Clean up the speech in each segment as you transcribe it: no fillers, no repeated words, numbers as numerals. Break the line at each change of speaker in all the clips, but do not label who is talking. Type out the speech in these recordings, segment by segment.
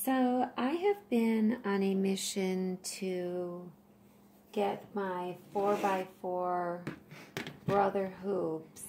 So I have been on a mission to get my 4x4 brother hoops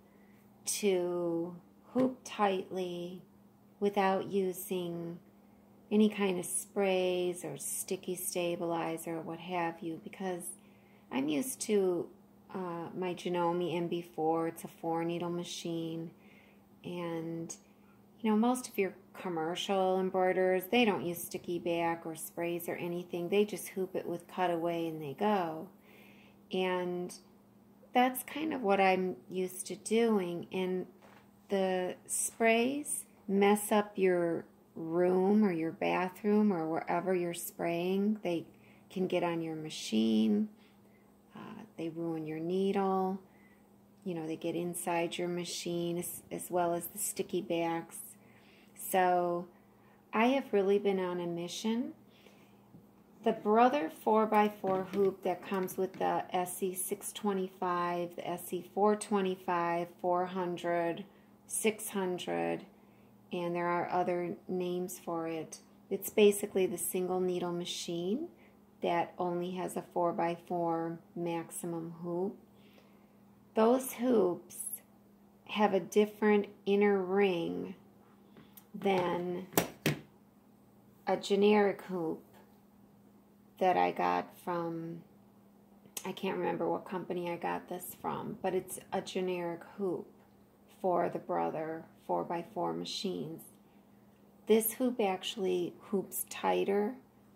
to hoop tightly without using any kind of sprays or sticky stabilizer or what have you, because I'm used to my Janome MB4. It's a 4-needle machine, and most of your commercial embroiderers, they don't use sticky back or sprays or anything. They just hoop it with cutaway and they go. And that's kind of what I'm used to doing. And the sprays mess up your room or your bathroom or wherever you're spraying. They can get on your machine. They ruin your needle. They get inside your machine as well as the sticky backs. So I have really been on a mission. The Brother 4x4 hoop that comes with the SE600, the SE425, 400, 600, and there are other names for it. It's basically the single needle machine that only has a 4x4 maximum hoop. Those hoops have a different inner ring than a generic hoop that I got from, I can't remember what company I got this from, but it's a generic hoop for the Brother 4x4 machines. This hoop actually hoops tighter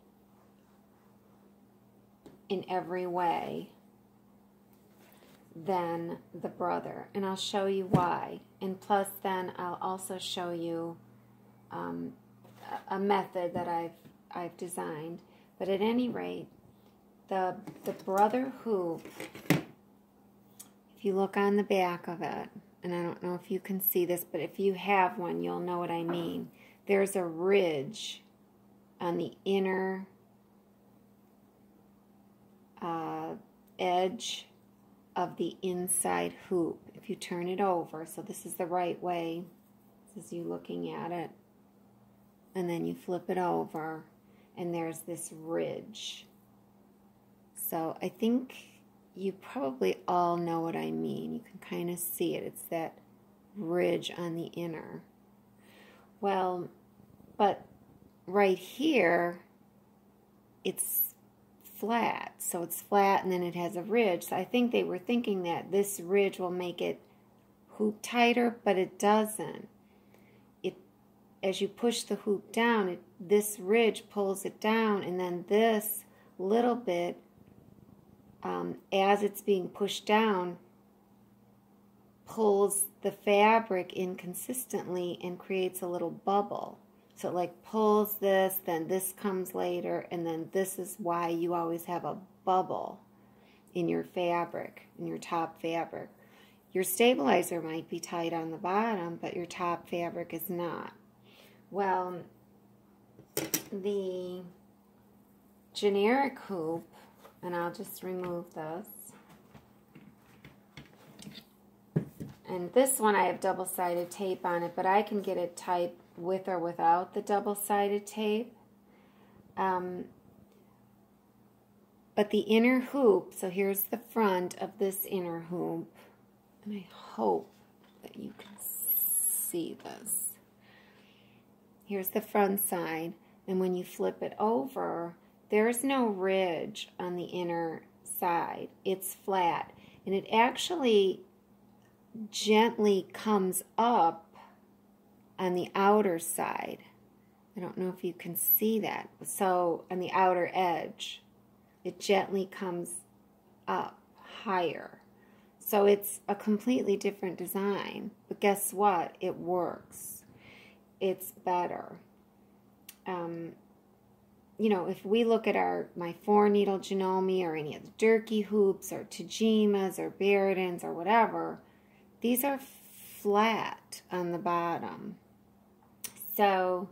in every way than the Brother, and I'll show you why. And plus then I'll also show you a method that I've designed. But at any rate, the Brother hoop, if you look on the back of it, and I don't know if you can see this, but if you have one, you'll know what I mean. There's a ridge on the inner edge of the inside hoop. If you turn it over, so this is the right way, this is you looking at it, and then you flip it over, and there's this ridge. So I think you probably all know what I mean. You can kind of see it. It's that ridge on the inner. Well, but right here, it's flat. So it's flat and then it has a ridge. So I think they were thinking that this ridge will make it hoop tighter, but it doesn't. As you push the hoop down, this ridge pulls it down, and then this little bit, as it's being pushed down, pulls the fabric inconsistently and creates a little bubble. So it like pulls this, then this comes later, and then this is why you always have a bubble in your fabric, in your top fabric. Your stabilizer might be tight on the bottom, but your top fabric is not. Well, the generic hoop, and I'll just remove this, and this one I have double-sided tape on it, but I can get it tight with or without the double-sided tape. But the inner hoop, so here's the front of this inner hoop, and I hope that you can see this. Here's the front side, and when you flip it over, there's no ridge on the inner side. It's flat, and it actually gently comes up on the outer side. I don't know if you can see that. So on the outer edge, it gently comes up higher. So it's a completely different design, but guess what? It works. It's better. If we look at my 4-needle Janome or any of the Durkee hoops or Tajimas or Baradins or whatever, these are flat on the bottom. So,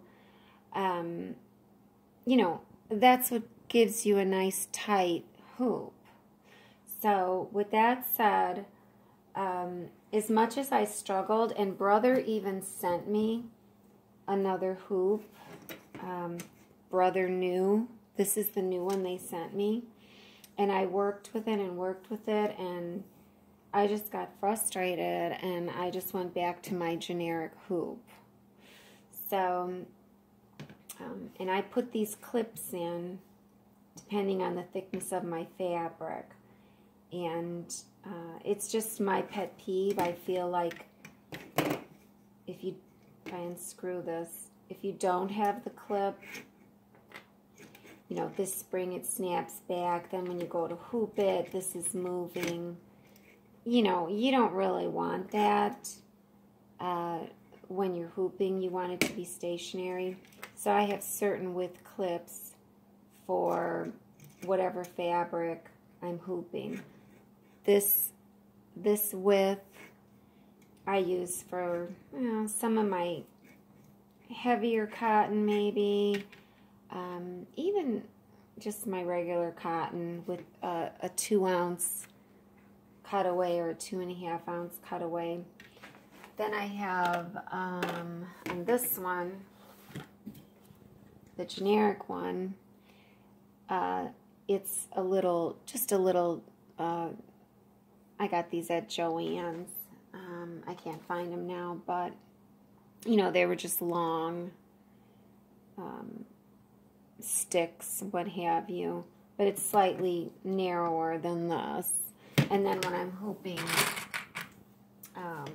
that's what gives you a nice tight hoop. So with that said, as much as I struggled, and Brother even sent me another hoop, brother new. This is the new one they sent me. And I worked with it and worked with it, and I just got frustrated, and I just went back to my generic hoop. So, and I put these clips in depending on the thickness of my fabric. And it's just my pet peeve. I feel like if I unscrew this, if you don't have the clip, you know, this spring it snaps back. Then when you go to hoop it, this is moving. You know, you don't really want that. When you're hooping, you want it to be stationary. So I have certain width clips for whatever fabric I'm hooping. This width I use for, you know, some of my heavier cotton maybe. Even just my regular cotton with a 2-ounce cutaway or a 2.5 ounce cutaway. Then I have on this one, the generic one, it's a little, just a little, I got these at Joann's. I can't find them now, but, you know, they were just long sticks, what have you. But it's slightly narrower than this. And then when I'm hooping, I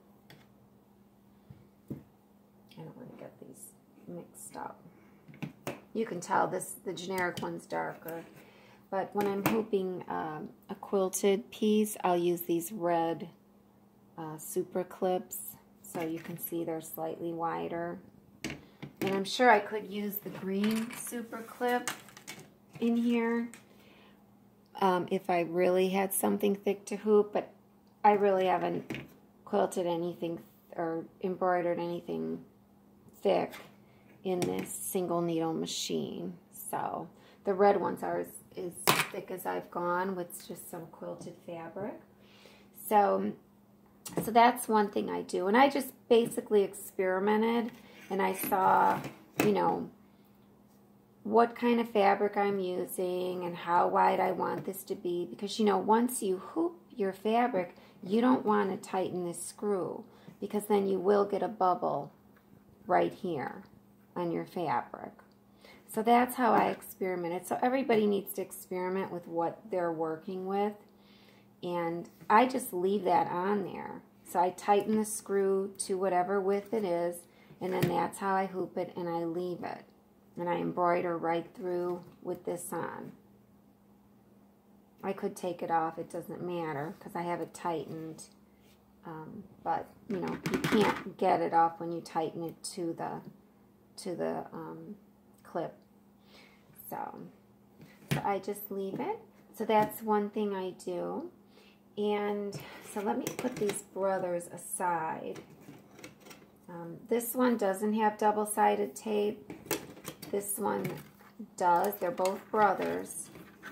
don't want to get these mixed up. You can tell the generic one's darker. But when I'm hooping a quilted piece, I'll use these red super clips, so you can see they're slightly wider. And I'm sure I could use the green super clip in here if I really had something thick to hoop, but I really haven't quilted anything or embroidered anything thick in this single needle machine. So the red ones are as thick as I've gone with just some quilted fabric. So that's one thing I do. And I just basically experimented, and I saw, you know, what kind of fabric I'm using and how wide I want this to be. Because, you know, once you hoop your fabric, you don't want to tighten this screw, because then you will get a bubble right here on your fabric. So that's how I experimented. So everybody needs to experiment with what they're working with. And I just leave that on there. So I tighten the screw to whatever width it is, and then that's how I hoop it, and I leave it. And I embroider right through with this on. I could take it off, it doesn't matter, because I have it tightened. But, you know, you can't get it off when you tighten it to the clip. So I just leave it. So that's one thing I do. And so let me put these brothers aside. This one doesn't have double-sided tape. This one does. They're both brothers.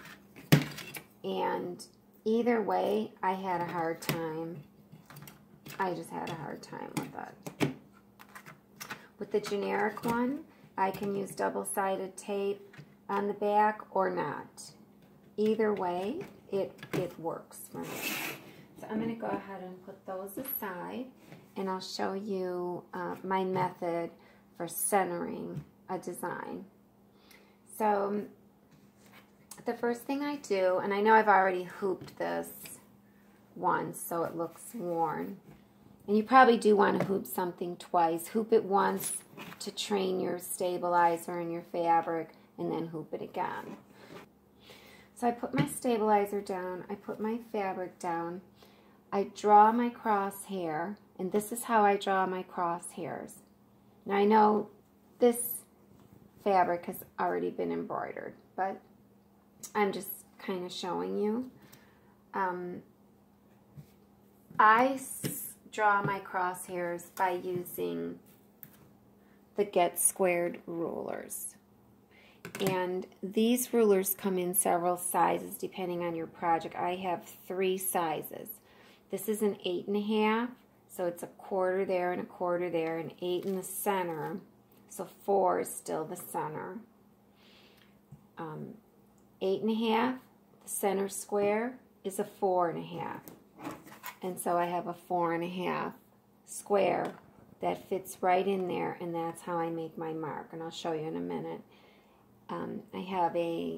And either way, I had a hard time. I just had a hard time with it. With the generic one, I can use double-sided tape on the back or not. Either way, it works for me. So I'm going to go ahead and put those aside, and I'll show you my method for centering a design. So the first thing I do, and I know I've already hooped this once so it looks worn, and you probably do want to hoop something twice. Hoop it once to train your stabilizer in your fabric, and then hoop it again. So I put my stabilizer down, I put my fabric down, I draw my crosshair, and this is how I draw my crosshairs. Now I know this fabric has already been embroidered, but I'm just kind of showing you. I draw my crosshairs by using the Get Squared rulers. And these rulers come in several sizes depending on your project. I have 3 sizes. This is an 8.5, so it's a quarter there and a quarter there, and 8 in the center. So 4 is still the center. 8.5, the center square, is a 4.5. And so I have a 4.5 square that fits right in there, and that's how I make my mark. And I'll show you in a minute. I have a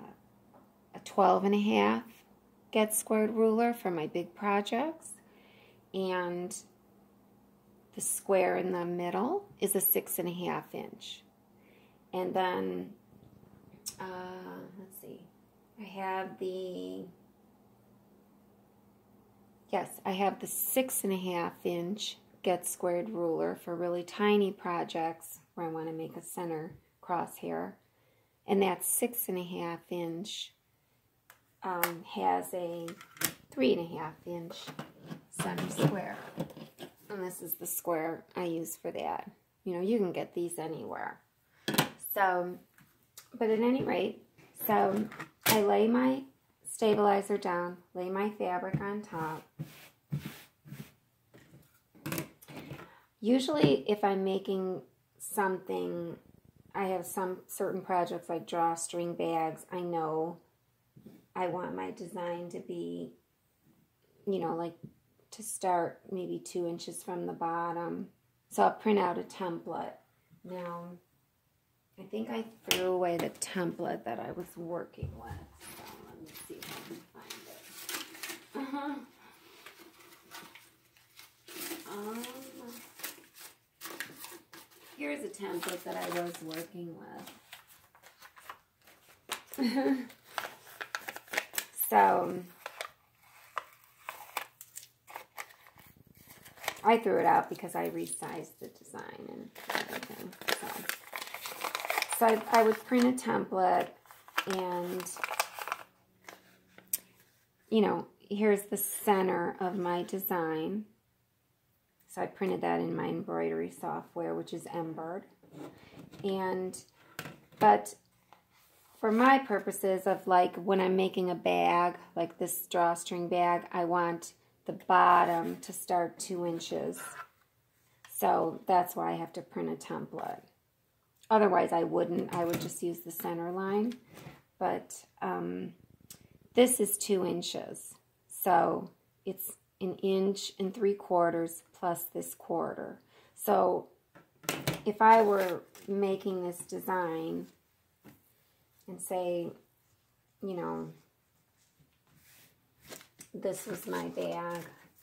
12.5 get squared ruler for my big projects, and the square in the middle is a 6.5 inch. And then, let's see, I have the 6.5 inch get squared ruler for really tiny projects where I want to make a center crosshair. And that 6.5 inch has a 3.5 inch center square. And this is the square I use for that. You know, you can get these anywhere. So, but at any rate, so I lay my stabilizer down, lay my fabric on top. Usually if I'm making something, I have some certain projects like drawstring bags, I know I want my design to be, you know, like to start maybe 2 inches from the bottom. So I'll print out a template. Now, I think I threw away the template that I was working with. So let me see if I can find it. Here's a template that I was working with. So I threw it out because I resized the design and everything. So I would print a template, and, you know, here's the center of my design. So I printed that in my embroidery software, which is Embird. But for my purposes of, like, when I'm making a bag, like this drawstring bag, I want the bottom to start 2 inches. So that's why I have to print a template. Otherwise I wouldn't. I would just use the center line. But this is 2 inches. So it's 1 3/4 inches plus this quarter. So if I were making this design and say, you know, this was my bag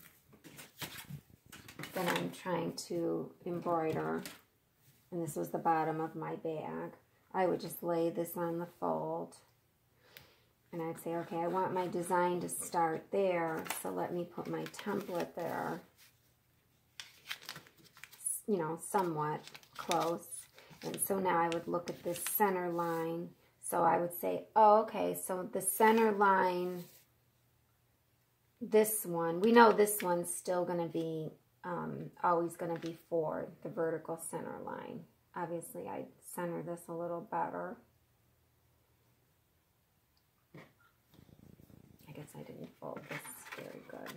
that I'm trying to embroider, and this was the bottom of my bag, I would just lay this on the fold, and I'd say, okay, I want my design to start there, so let me put my template there, you know, somewhat close. And so now I would look at this center line. So I would say, oh, okay, so the center line, this one, we know this one's still going to be, always going to be 4, the vertical center line. Obviously, I'd center this a little better. I guess I didn't fold this very good.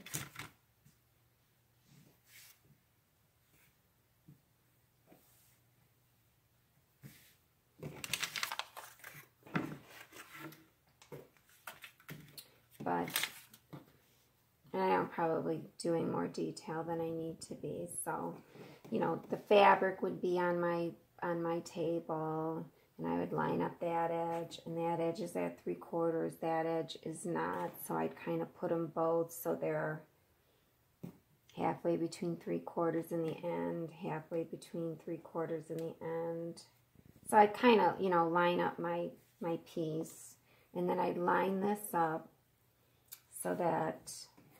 But, and I am probably doing more detail than I need to be. So, you know, the fabric would be on my table, and I would line up that edge, and that edge is at 3/4, that edge is not. So I'd kind of put them both so they're halfway between 3/4 and the end, halfway between 3/4 and the end. So I kind of, you know, line up my piece, and then I'd line this up so that,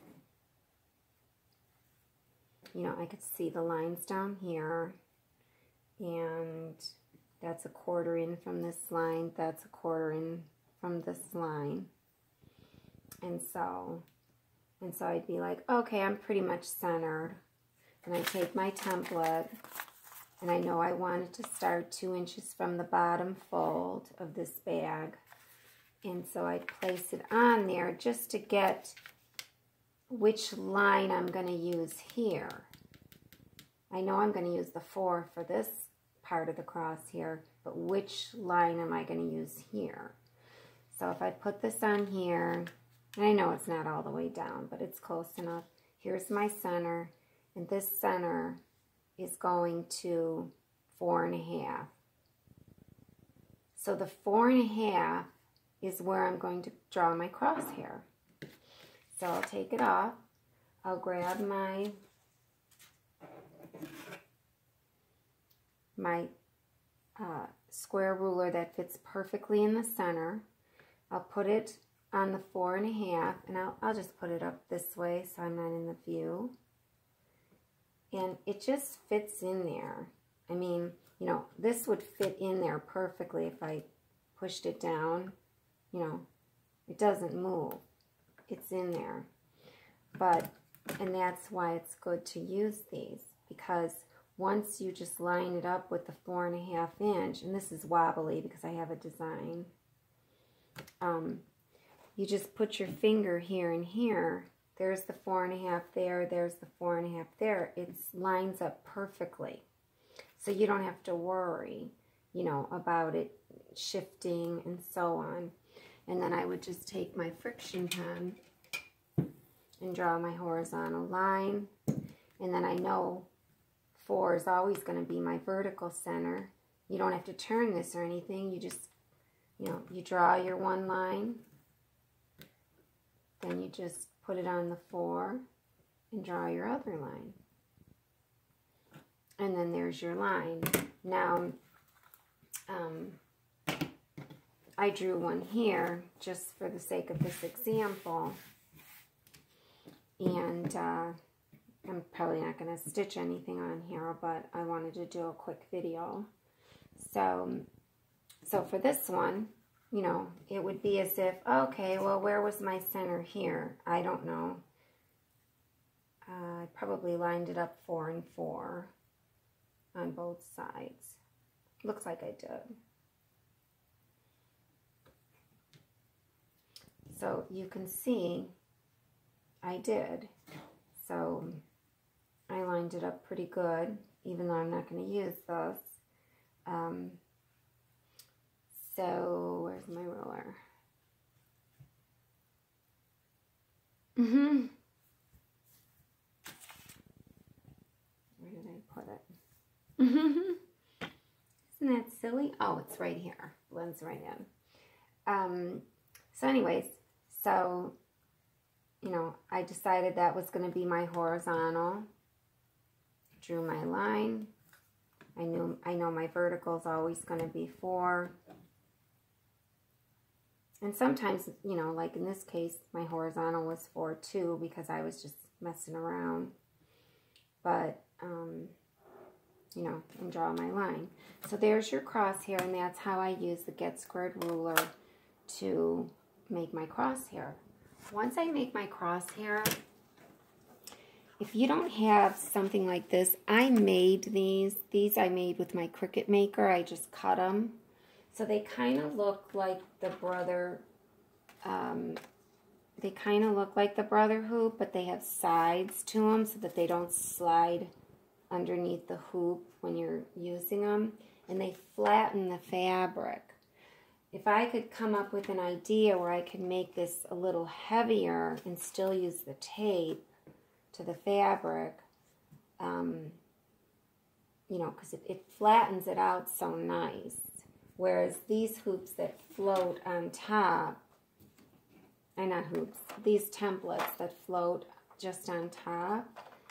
you know, I could see the lines down here, and that's 1/4 in from this line, that's 1/4 in from this line, and so I'd be like, okay, I'm pretty much centered, and I take my template, and I know I want it to start 2 inches from the bottom fold of this bag. And so I place it on there just to get which line I'm going to use here. I know I'm going to use the 4 for this part of the crosshair, but which line am I going to use here? So if I put this on here, and I know it's not all the way down, but it's close enough. Here's my center, and this center is going to 4.5. So the 4.5 is where I'm going to draw my crosshair. So I'll take it off. I'll grab my square ruler that fits perfectly in the center. I'll put it on the 4.5, and I'll just put it up this way so I'm not in the view. And it just fits in there. I mean, you know, this would fit in there perfectly if I pushed it down. You know, it doesn't move. It's in there. And that's why it's good to use these, because once you just line it up with the 4.5 inch, and this is wobbly because I have a design, you just put your finger here and here. There's the 4.5 there, there's the 4.5 there. It lines up perfectly. So you don't have to worry, you know, about it shifting and so on. And then I would just take my friction pen and draw my horizontal line. And then I know 4 is always going to be my vertical center. You don't have to turn this or anything. You just, you know, you draw your one line. Then you just put it on the 4 and draw your other line. And then there's your line. Now, I drew one here just for the sake of this example. And I'm probably not going to stitch anything on here, but I wanted to do a quick video. So for this one, you know, it would be as if, okay, well, where was my center here? I don't know. I probably lined it up 4 and 4 on both sides. Looks like I did. So you can see I did. So I lined it up pretty good, even though I'm not going to use this. So where's my ruler? Where did I put it? Isn't that silly? Oh, it's right here. Blends right in. So anyways, so, you know, I decided that was going to be my horizontal. Drew my line. I know my vertical is always going to be 4. And sometimes, you know, like in this case, my horizontal was 4 too, because I was just messing around. But, you know, and draw my line. So there's your crosshair, and that's how I use the Get Squared ruler to make my crosshair. Once I make my crosshair, if you don't have something like this, I made these. These I made with my Cricut Maker. I just cut them. So they kind of look like the brother, hoop, but they have sides to them so that they don't slide underneath the hoop when you're using them. And they flatten the fabric. If I could come up with an idea where I could make this a little heavier and still use the tape to the fabric, you know, because it flattens it out so nice. Whereas these hoops that float on top, not hoops, these templates that float just on top,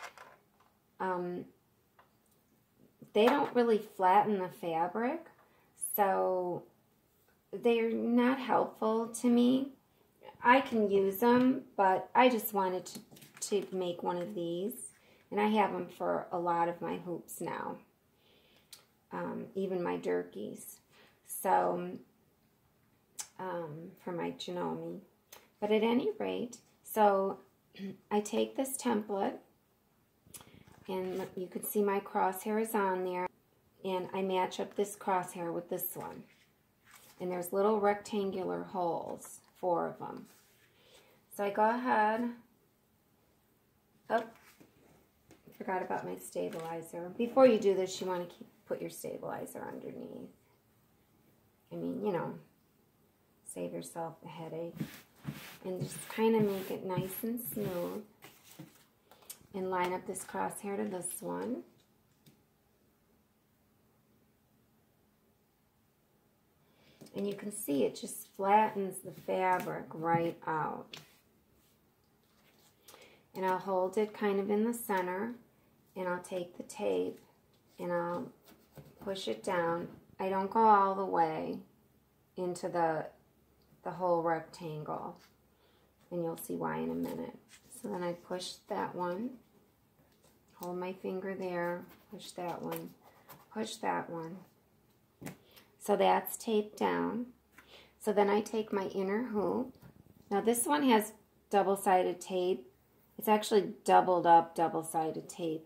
they don't really flatten the fabric, so they're not helpful to me. I can use them, but I just wanted to make one of these, and I have them for a lot of my hoops now, even my Durkees. So, for my Janome. But at any rate, so I take this template, and you can see my crosshair is on there, and I match up this crosshair with this one. And there's little rectangular holes, 4 of them. So I go ahead, Forgot about my stabilizer. Before you do this, you want to put your stabilizer underneath. I mean, you know, save yourself the headache. And just kind of make it nice and smooth. And line up this crosshair to this one. And you can see it just flattens the fabric right out. And I'll hold it kind of in the center, and I'll take the tape and I'll push it down. I don't go all the way into the whole rectangle, and you'll see why in a minute. So then I push that one, hold my finger there, push that one, push that one. So that's taped down. So then I take my inner hoop. Now this one has double-sided tape. It's actually doubled up double-sided tape.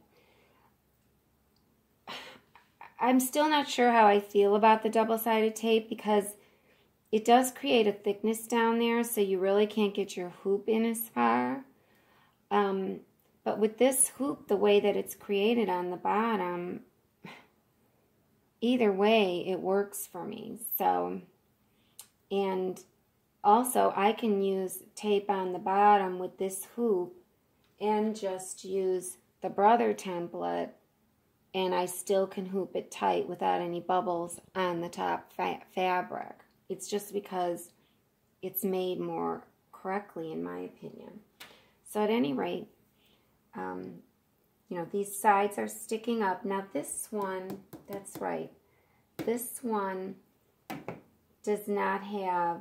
I'm still not sure how I feel about the double-sided tape because it does create a thickness down there, so you really can't get your hoop in as far. But with this hoop, the way that it's created on the bottom, either way, it works for me. So, and also I can use tape on the bottom with this hoop and just use the brother template, and I still can hoop it tight without any bubbles on the top fabric. It's just because it's made more correctly, in my opinion. So at any rate, you know, these sides are sticking up. Now this one, that's right, this one does not have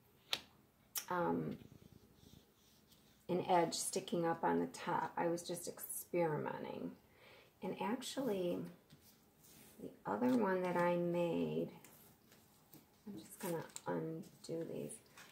an edge sticking up on the top. I was just experimenting. And actually, the other one that I made, I'm just going to undo these,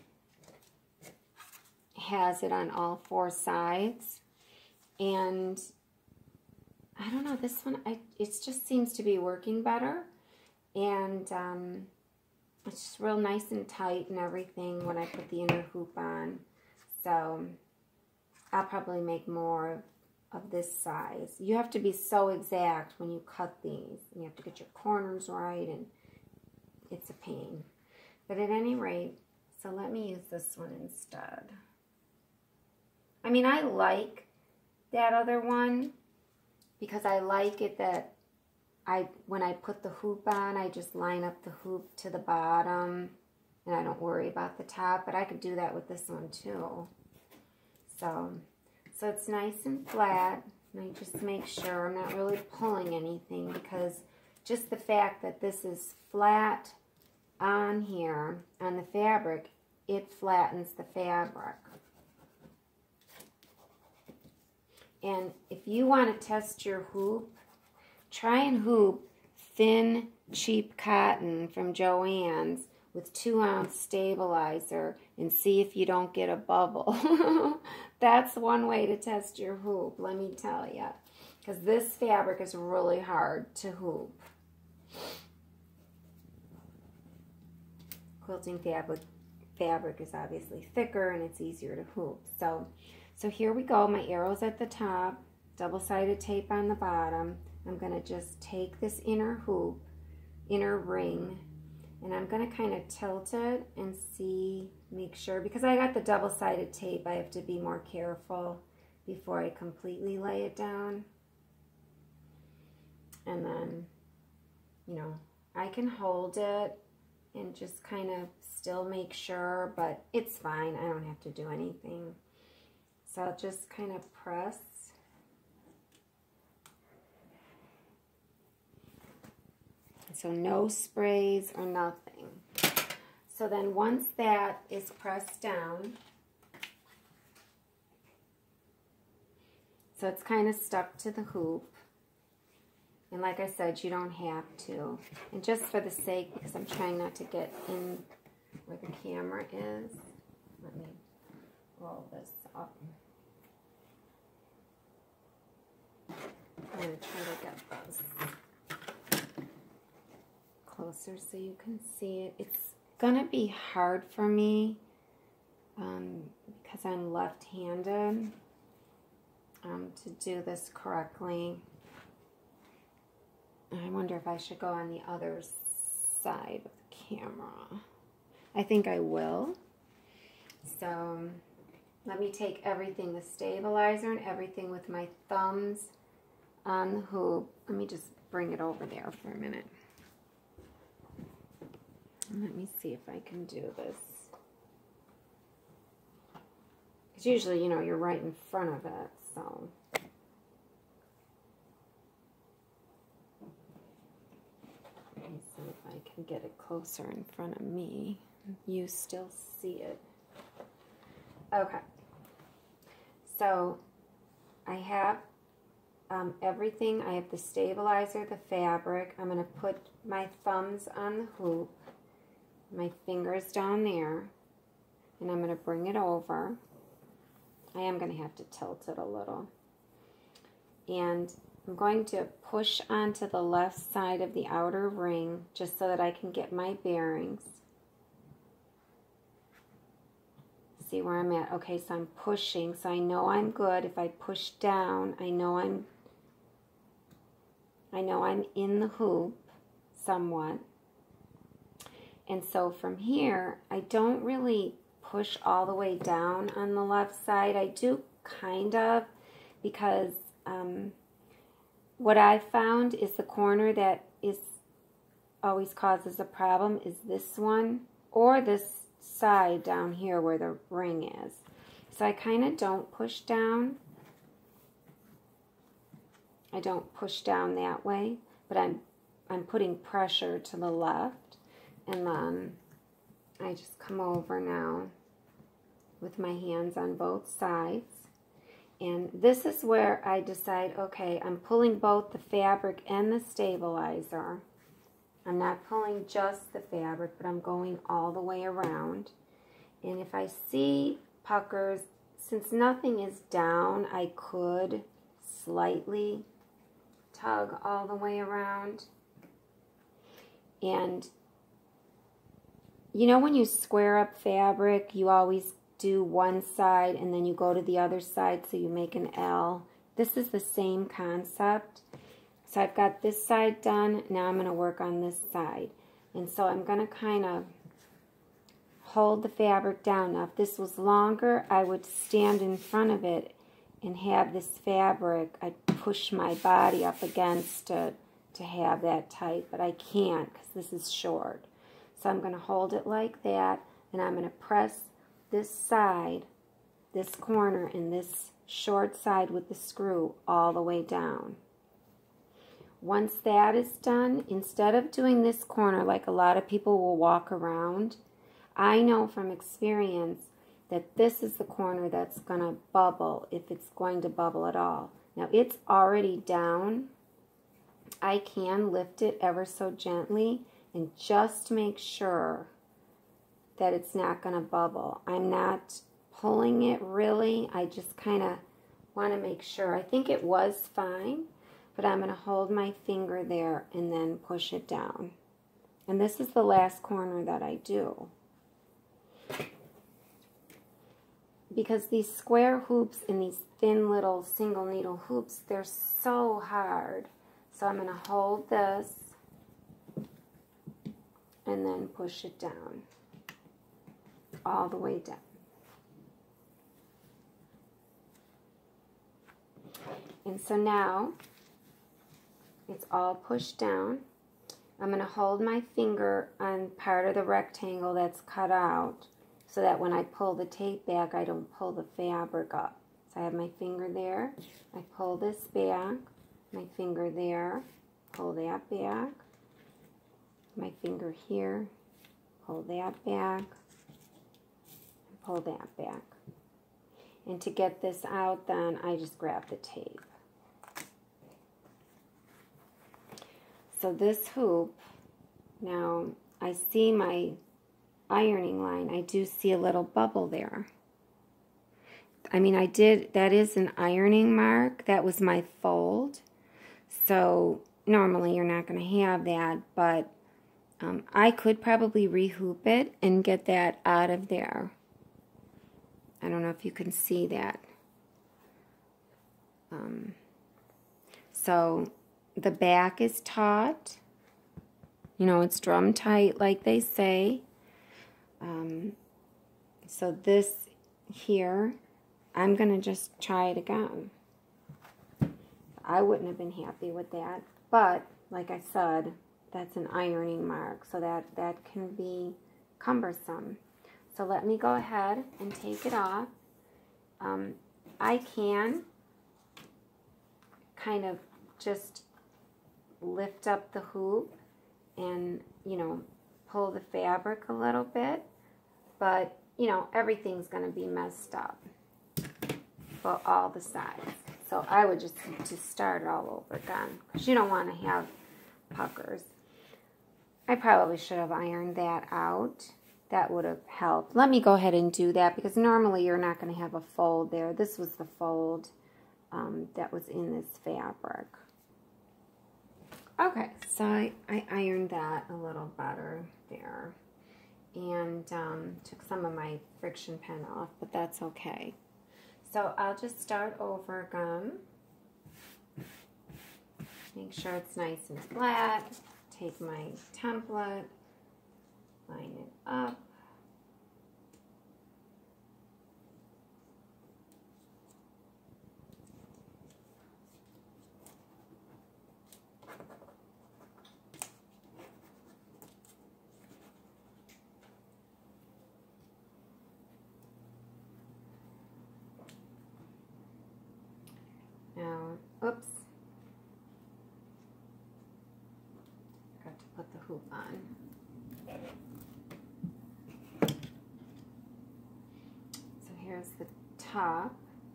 has it on all four sides. And I don't know, this one, it just seems to be working better. And it's just real nice and tight and everything when I put the inner hoop on. So I'll probably make more of this size. You have to be so exact when you cut these. You have to get your corners right, and it's a pain. But at any rate, so let me use this one instead. I mean, I like that other one because I like it that when I put the hoop on, I just line up the hoop to the bottom and I don't worry about the top, but I could do that with this one too. So it's nice and flat, and I just make sure I'm not really pulling anything because just the fact that this is flat on here, on the fabric, it flattens the fabric. And if you want to test your hoop, try and hoop thin, cheap cotton from Joann's with 2-ounce stabilizer and see if you don't get a bubble. That's one way to test your hoop, let me tell you. Because this fabric is really hard to hoop. Quilting fabric is obviously thicker and it's easier to hoop. So here we go, my arrow's at the top, double-sided tape on the bottom. I'm going to just take this inner hoop, inner ring, and I'm going to kind of tilt it and see, make sure, because I got the double-sided tape, I have to be more careful before I completely lay it down. And then, you know, I can hold it and just kind of still make sure, but it's fine. I don't have to do anything. So I'll just kind of press. So no sprays or nothing. So then once that is pressed down, so it's kind of stuck to the hoop. And like I said, you don't have to. And just for the sake, because I'm trying not to get in where the camera is, let me roll this up. I'm going to try to get this closer so you can see it. It's going to be hard for me because I'm left-handed. to do this correctly. I wonder if I should go on the other side of the camera. I think I will. So let me take everything, the stabilizer and everything with my thumbs on the hoop. Let me just bring it over there for a minute. And let me see if I can do this. Because usually, you know, you're right in front of it, so. Let me see if I can get it closer in front of me. You still see it. Okay. So I have everything. I have the stabilizer, the fabric. I'm going to put my thumbs on the hoop, my fingers down there, and I'm going to bring it over. I am going to have to tilt it a little. And I'm going to push onto the left side of the outer ring just so that I can get my bearings. See where I'm at. Okay, so I'm pushing, so I know I'm good. If I push down, I know I'm in the hoop somewhat. And so from here, I don't really push all the way down on the left side. I do kind of, because what I found is the corner that is always causes a problem is this one or this side down here where the ring is. So I kind of don't push down. I don't push down that way, but I'm putting pressure to the left, and then I just come over now with my hands on both sides. And this is where I decide, okay, I'm pulling both the fabric and the stabilizer. I'm not pulling just the fabric, but I'm going all the way around. And if I see puckers, since nothing is down, I could slightly tug all the way around. And you know when you square up fabric, you always do one side and then you go to the other side so you make an L. This is the same concept. So I've got this side done. Now I'm going to work on this side. And so I'm going to kind of hold the fabric down. Now if this was longer, I would stand in front of it and have this fabric. I'd push my body up against it to have that tight, but I can't because this is short. So I'm going to hold it like that, and I'm going to press this side, this corner, and this short side with the screw all the way down. Once that is done, instead of doing this corner like a lot of people will walk around, I know from experience that this is the corner that's going to bubble, if it's going to bubble at all. Now it's already down. I can lift it ever so gently and just make sure that it's not going to bubble. I'm not pulling it really. I just kind of want to make sure. I think it was fine, but I'm going to hold my finger there and then push it down. And this is the last corner that I do. Because these square hoops and these thin little single needle hoops, they're so hard. So I'm going to hold this and then push it down, all the way down. And so now it's all pushed down. I'm going to hold my finger on part of the rectangle that's cut out so that when I pull the tape back, I don't pull the fabric up. So I have my finger there. I pull this back, my finger there, pull that back, my finger here, pull that back, pull that back. And to get this out, then I just grab the tape. So this hoop, now I see my ironing line. I do see a little bubble there. I mean, that is an ironing mark. That was my fold. So normally you're not going to have that, but I could probably rehoop it and get that out of there. I don't know if you can see that. So the back is taut. You know, it's drum tight like they say. So this here, I'm going to just try it again. I wouldn't have been happy with that, but like I said, that's an ironing mark, so that can be cumbersome. So let me go ahead and take it off. I can kind of just lift up the hoop and, you know, pull the fabric a little bit, but, you know, everything's going to be messed up for all the sides. So I would just start it all over again, because you don't want to have puckers. I probably should have ironed that out. That would have helped. Let me go ahead and do that, because normally you're not going to have a fold there. This was the fold that was in this fabric. Okay, so I ironed that a little better there. And took some of my friction pen off, but that's okay. So I'll just start over again. Make sure it's nice and flat. Take my template, line it up. Now, oops, got to put the hoop on. So here's the top.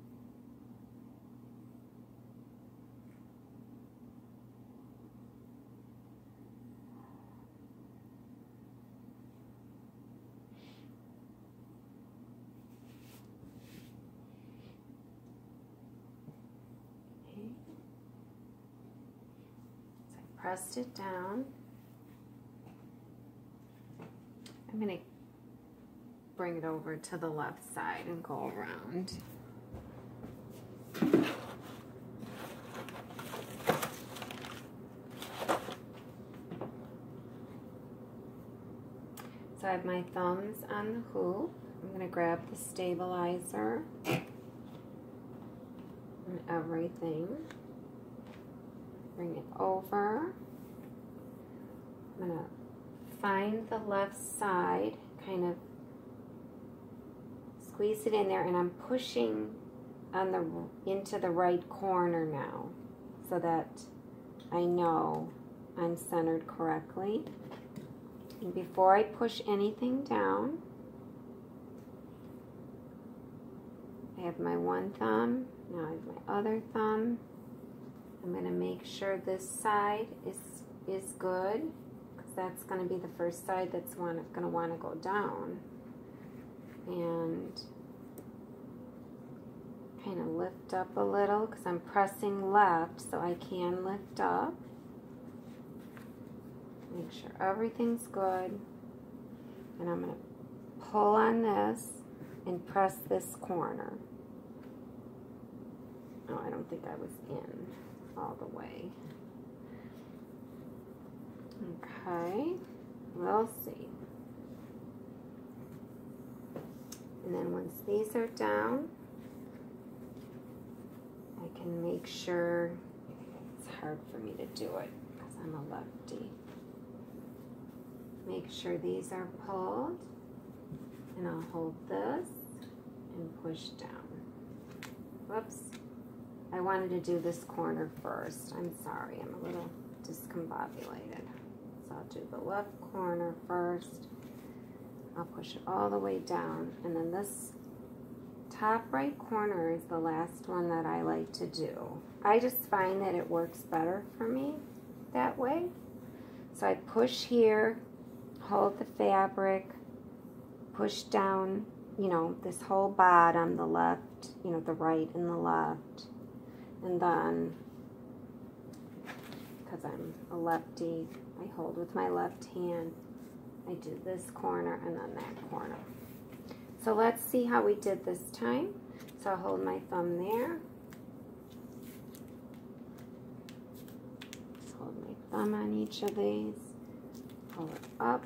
Pressed it down. I'm going to bring it over to the left side and go around. So I have my thumbs on the hoop. I'm going to grab the stabilizer and everything. Bring it over. I'm going to find the left side, kind of squeeze it in there, and I'm pushing on into the right corner now, so that I know I'm centered correctly. And before I push anything down, I have my one thumb, now I have my other thumb. I'm going to make sure this side is good, because that's going to be the first side that's going to want to go down. And kind of lift up a little, because I'm pressing left, so I can lift up. Make sure everything's good. And I'm going to pull on this and press this corner. Oh, I don't think I was in all the way. Okay, we'll see. And then once these are down, I can make sure, it's hard for me to do it because I'm a lefty. Make sure these are pulled, and I'll hold this and push down. Whoops. I wanted to do this corner first. I'm sorry, I'm a little discombobulated. So I'll do the left corner first. I'll push it all the way down. And then this top right corner is the last one that I like to do. I just find that it works better for me that way. So I push here, hold the fabric, push down, you know, this whole bottom, the left, you know, the right and the left. And then, because I'm a lefty, I hold with my left hand. I do this corner and then that corner. So let's see how we did this time. So I'll hold my thumb there. thumb on each of these. Pull it up.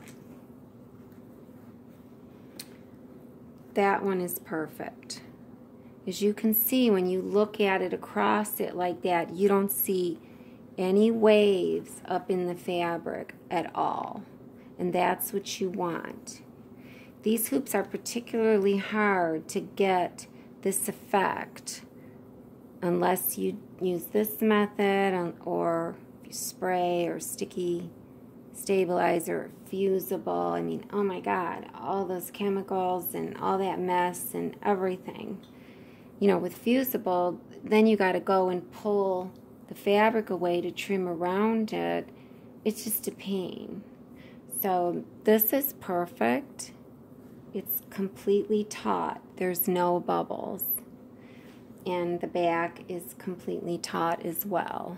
That one is perfect. As you can see, when you look at it across it like that, you don't see any waves up in the fabric at all. And that's what you want. These hoops are particularly hard to get this effect unless you use this method, or if you spray or sticky stabilizer, fusible. I mean, oh my God, all those chemicals and all that mess and everything. You know, with fusible, then you got to go and pull the fabric away to trim around it. It's just a pain. So this is perfect. It's completely taut. There's no bubbles. And the back is completely taut as well.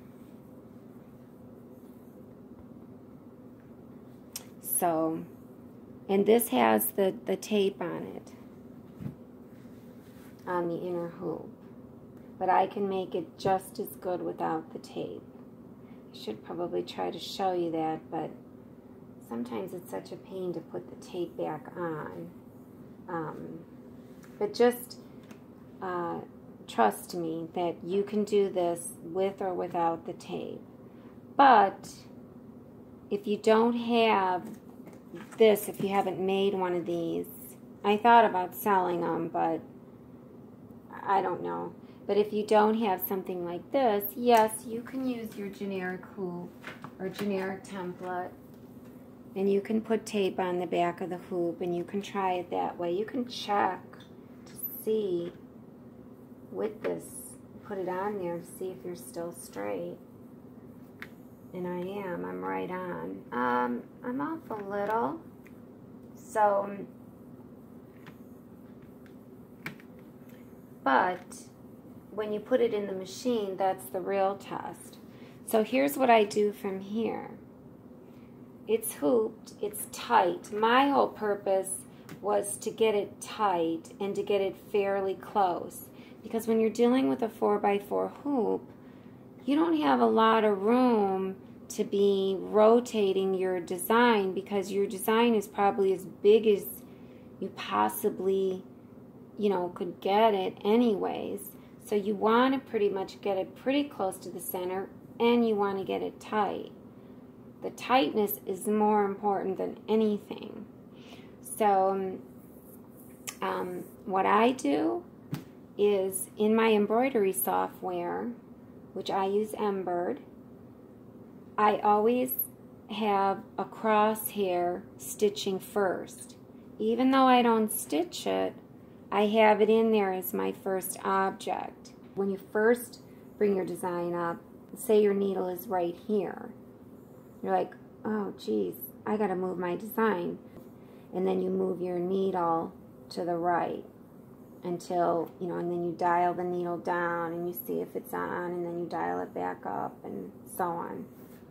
So, and this has the tape on it, on the inner hoop. But I can make it just as good without the tape. I should probably try to show you that, but sometimes it's such a pain to put the tape back on. But just trust me that you can do this with or without the tape. But if you don't have this, if you haven't made one of these, I thought about selling them, but I don't know. But if you don't have something like this, yes, you can use your generic hoop or generic template, and you can put tape on the back of the hoop, and you can try it that way. You can check to see with this, put it on there to see if you're still straight. And I am. I'm right on. I'm off a little. So, but when you put it in the machine, that's the real test. So here's what I do from here. It's hooped, it's tight. My whole purpose was to get it tight and to get it fairly close. Because when you're dealing with a 4x4 hoop, you don't have a lot of room to be rotating your design, because your design is probably as big as you possibly, you know, could get it anyways. So you want to pretty much get it pretty close to the center, and you want to get it tight. The tightness is more important than anything. So what I do is, in my embroidery software, which I use Embird, I always have a crosshair stitching first. Even though I don't stitch it, I have it in there as my first object. When you first bring your design up, say your needle is right here. You're like, oh geez, I gotta move my design. And then you move your needle to the right until, you know, and then you dial the needle down and you see if it's on, and then you dial it back up, and so on.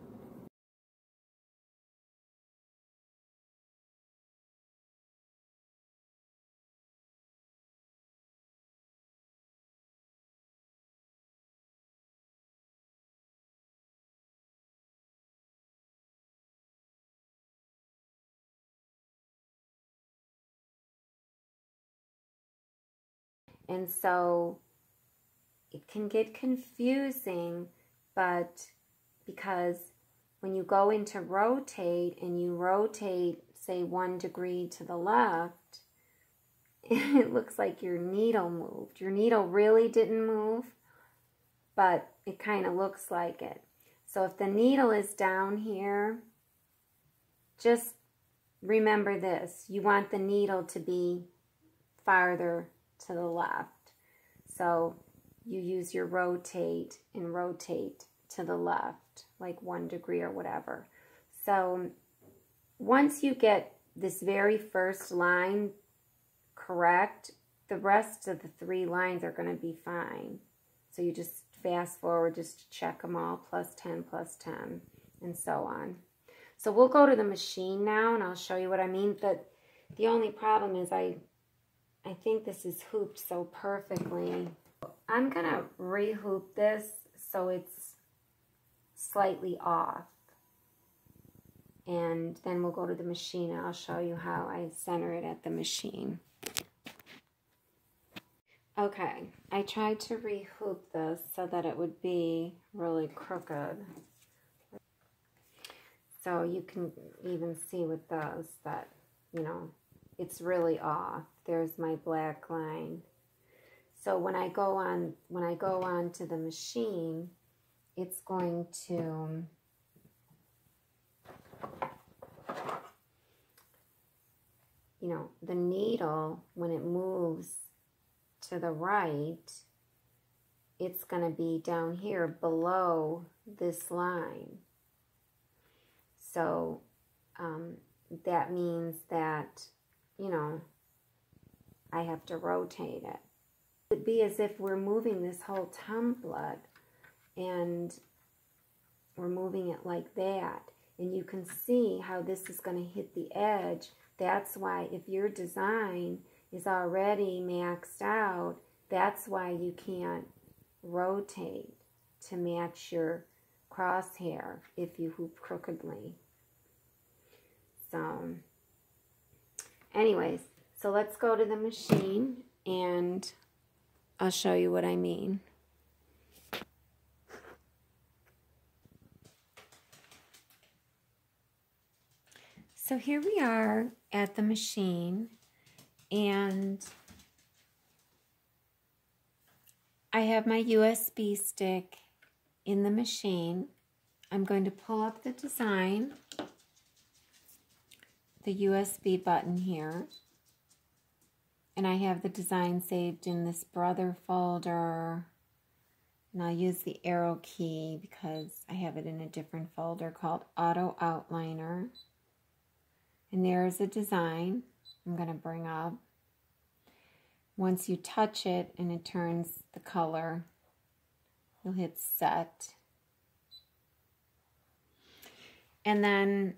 And so it can get confusing, but because when you go into rotate and you rotate, say 1 degree to the left, it looks like your needle moved. Your needle really didn't move, but it kind of looks like it. So if the needle is down here, just remember this. You want the needle to be farther to the left. So you use your rotate and rotate to the left, like 1 degree or whatever. So once you get this very first line correct, the rest of the 3 lines are going to be fine. So you just fast forward just to check them all, +10, +10, and so on. So we'll go to the machine now, and I'll show you what I mean. But the only problem is I think this is hooped so perfectly. I'm going to re-hoop this so it's slightly off. And then we'll go to the machine and I'll show you how I center it at the machine. Okay, I tried to re-hoop this so that it would be really crooked. So you can even see with those that, you know, it's really off. There's my black line. So when I go on to the machine, it's going to you know, the needle, when it moves to the right, it's going to be down here below this line. So that means that, you know, I have to rotate it. It would be as if we're moving this whole template and we're moving it like that. And you can see how this is going to hit the edge. That's why if your design is already maxed out, that's why you can't rotate to match your crosshair if you hoop crookedly. So anyways, so let's go to the machine and I'll show you what I mean. So here we are at the machine, and I have my USB stick in the machine. I'm going to pull up the design, the USB button here, and I have the design saved in this brother folder, and I'll use the arrow key because I have it in a different folder called Auto Outliner. And there's a design I'm going to bring up. Once you touch it and it turns the color, you'll hit set. And then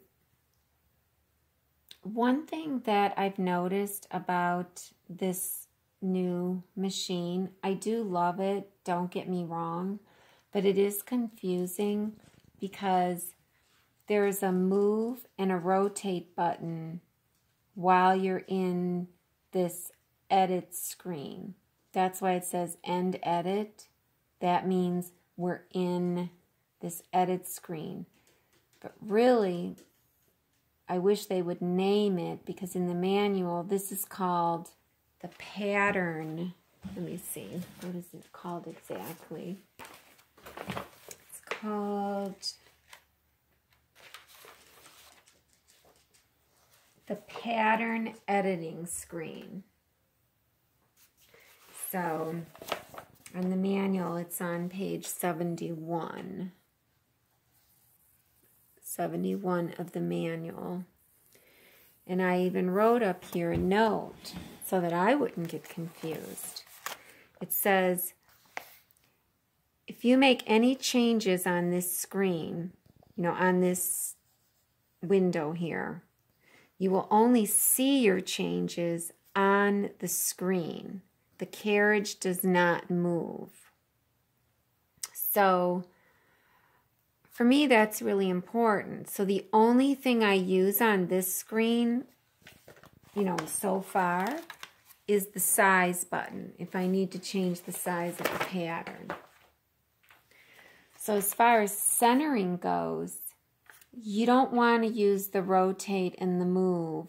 one thing that I've noticed about this new machine, I do love it, don't get me wrong, but it is confusing because there's a move and a rotate button while you're in this edit screen. That's why it says end edit. That means we're in this edit screen. But really, I wish they would name it, because in the manual, this is called the pattern. Let me see. What is it called exactly? It's called the pattern editing screen. So on the manual, it's on page 71. 71 of the manual. And I even wrote up here a note so that I wouldn't get confused. It says, if you make any changes on this screen, you know, on this window here, you will only see your changes on the screen. The carriage does not move. So for me, that's really important. So the only thing I use on this screen, you know, so far, is the size button, if I need to change the size of the pattern. So as far as centering goes, you don't want to use the rotate and the move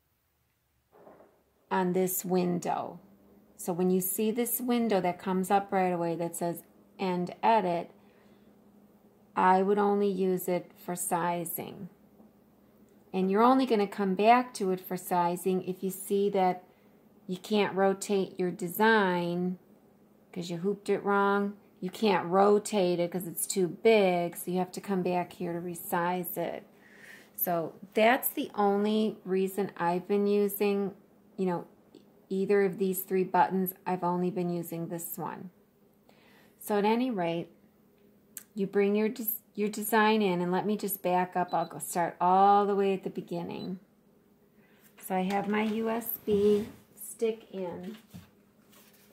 on this window. So when you see this window that comes up right away that says end edit, I would only use it for sizing. And you're only going to come back to it for sizing if you see that you can't rotate your design because you hooped it wrong. You can't rotate it because it's too big, so you have to come back here to resize it. So that's the only reason I've been using, you know, either of these three buttons. I've only been using this one. So at any rate, you bring your design in, and let me just back up. I'll go start all the way at the beginning. So I have my USB stick in.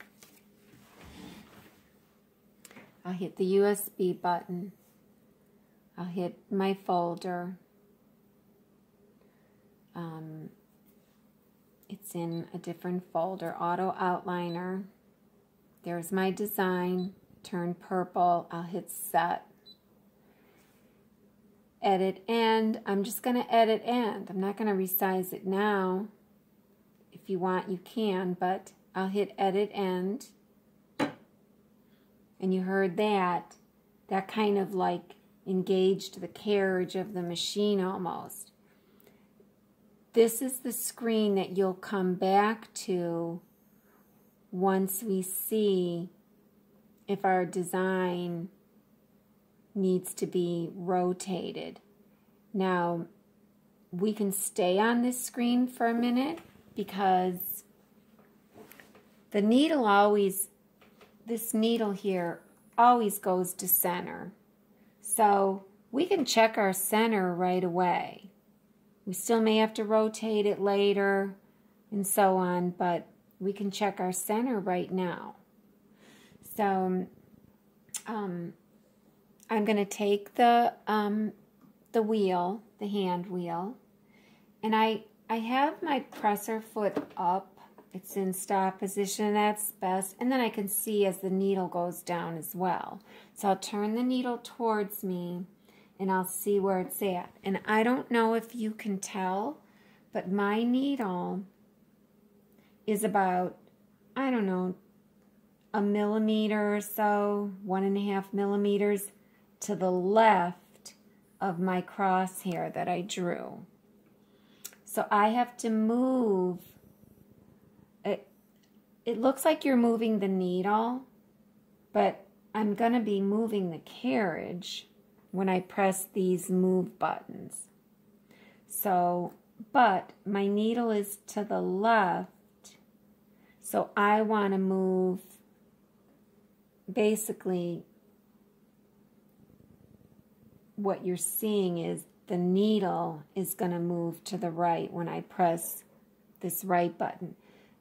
I'll hit the USB button. I'll hit my folder. It's in a different folder, Auto Outliner. There's my design, turn purple. I'll hit set. Edit end. I'm just going to edit end. I'm not going to resize it now. If you want, you can, but I'll hit edit end. And you heard that. That kind of like engaged the carriage of the machine almost. This is the screen that you'll come back to once we see if our design needs to be rotated. Now, we can stay on this screen for a minute because the needle always, this needle here always goes to center. So we can check our center right away. We still may have to rotate it later and so on, but we can check our center right now. So I'm going to take the wheel, the hand wheel, and I have my presser foot up. It's in stop position, that's best. And then I can see as the needle goes down as well. So I'll turn the needle towards me and I'll see where it's at. And I don't know if you can tell, but my needle is about, I don't know, 1 millimeter or so, 1.5 millimeters to the left of my crosshair that I drew. So I have to move. It looks like you're moving the needle, but I'm going to be moving the carriage when I press these move buttons. So, but my needle is to the left, so I want to move, basically what you're seeing is the needle is going to move to the right when I press this right button.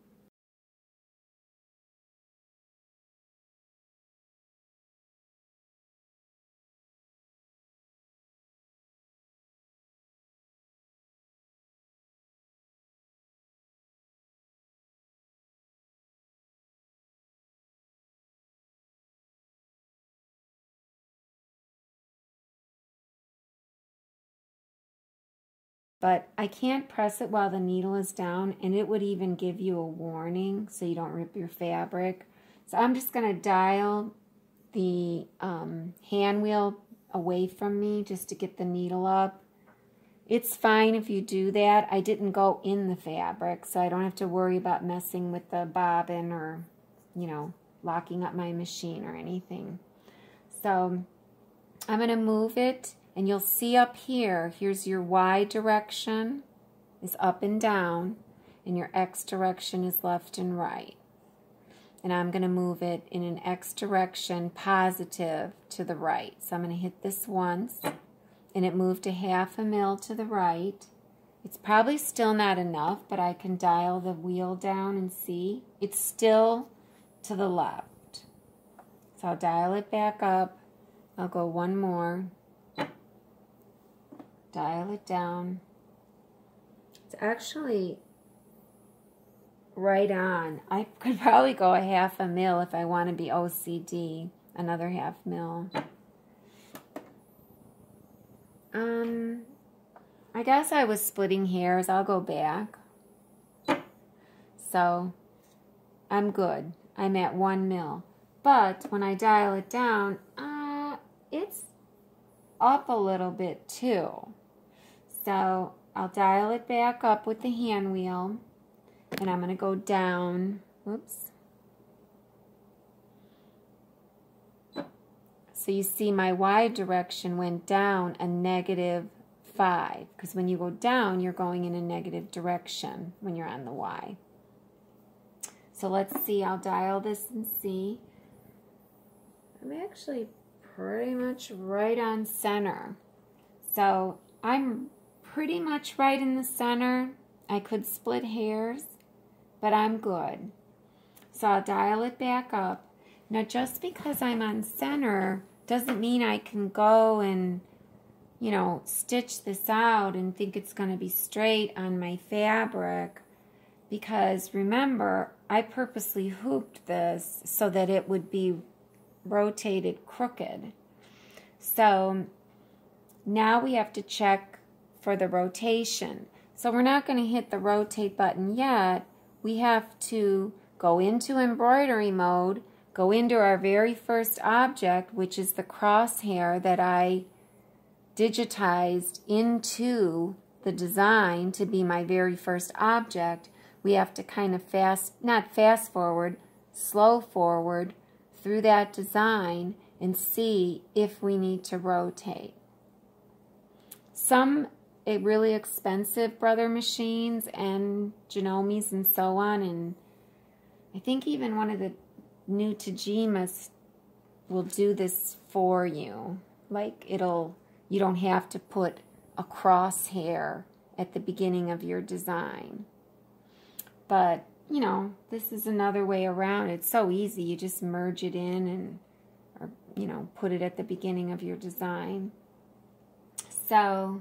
But I can't press it while the needle is down, and it would even give you a warning so you don't rip your fabric. So I'm just going to dial the hand wheel away from me just to get the needle up. It's fine if you do that. I didn't go in the fabric, so I don't have to worry about messing with the bobbin or, you know, locking up my machine or anything. So I'm going to move it. And you'll see up here, here's your Y direction is up and down, and your X direction is left and right. And I'm going to move it in an X direction, positive, to the right. So I'm going to hit this once, and it moved to 1/2 mil to the right. It's probably still not enough, but I can dial the wheel down and see. It's still to the left. So I'll dial it back up. I'll go one more. Dial it down. It's actually right on. I could probably go 1/2 mil if I want to be OCD. Another 1/2 mil. I guess I was splitting hairs. I'll go back. So I'm good. I'm at 1 mil. But when I dial it down, it's up a little bit too. So I'll dial it back up with the hand wheel, and I'm going to go down. Whoops. So you see my Y direction went down a -5, because when you go down, you're going in a negative direction when you're on the Y. So let's see. I'll dial this and see. I'm actually pretty much right on center. So I'm pretty much right in the center. I could split hairs, but I'm good. So I'll dial it back up. Now just because I'm on center doesn't mean I can go and you know, stitch this out and think it's going to be straight on my fabric, because remember, I purposely hooped this so that it would be rotated crooked. So now we have to check for the rotation. So we're not going to hit the rotate button yet. We have to go into embroidery mode, go into our very first object, which is the crosshair that I digitized into the design to be my very first object. We have to kind of slow forward through that design and see if we need to rotate. Some really expensive Brother machines and Genomes and so on, and I think even one of the new Tajimas will do this for you. Like you don't have to put a crosshair at the beginning of your design. But, you know, this is another way around. It's so easy. You just merge it in or, you know, put it at the beginning of your design. So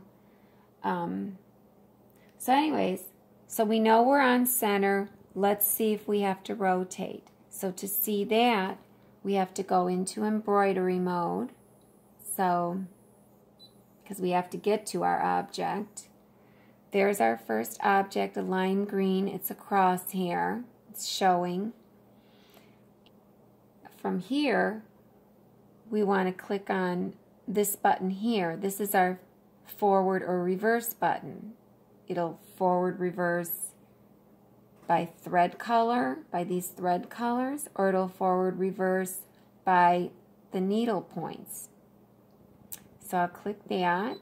anyways, so we know we're on center. Let's see if we have to rotate. So to see that, we have to go into embroidery mode. So, because we have to get to our object. There's our first object, a lime green. It's a crosshair. It's showing. From here, we want to click on this button here. This is our forward or reverse button. It'll forward, reverse by thread color, by these thread colors, or it'll forward, reverse by the needle points. So I'll click that,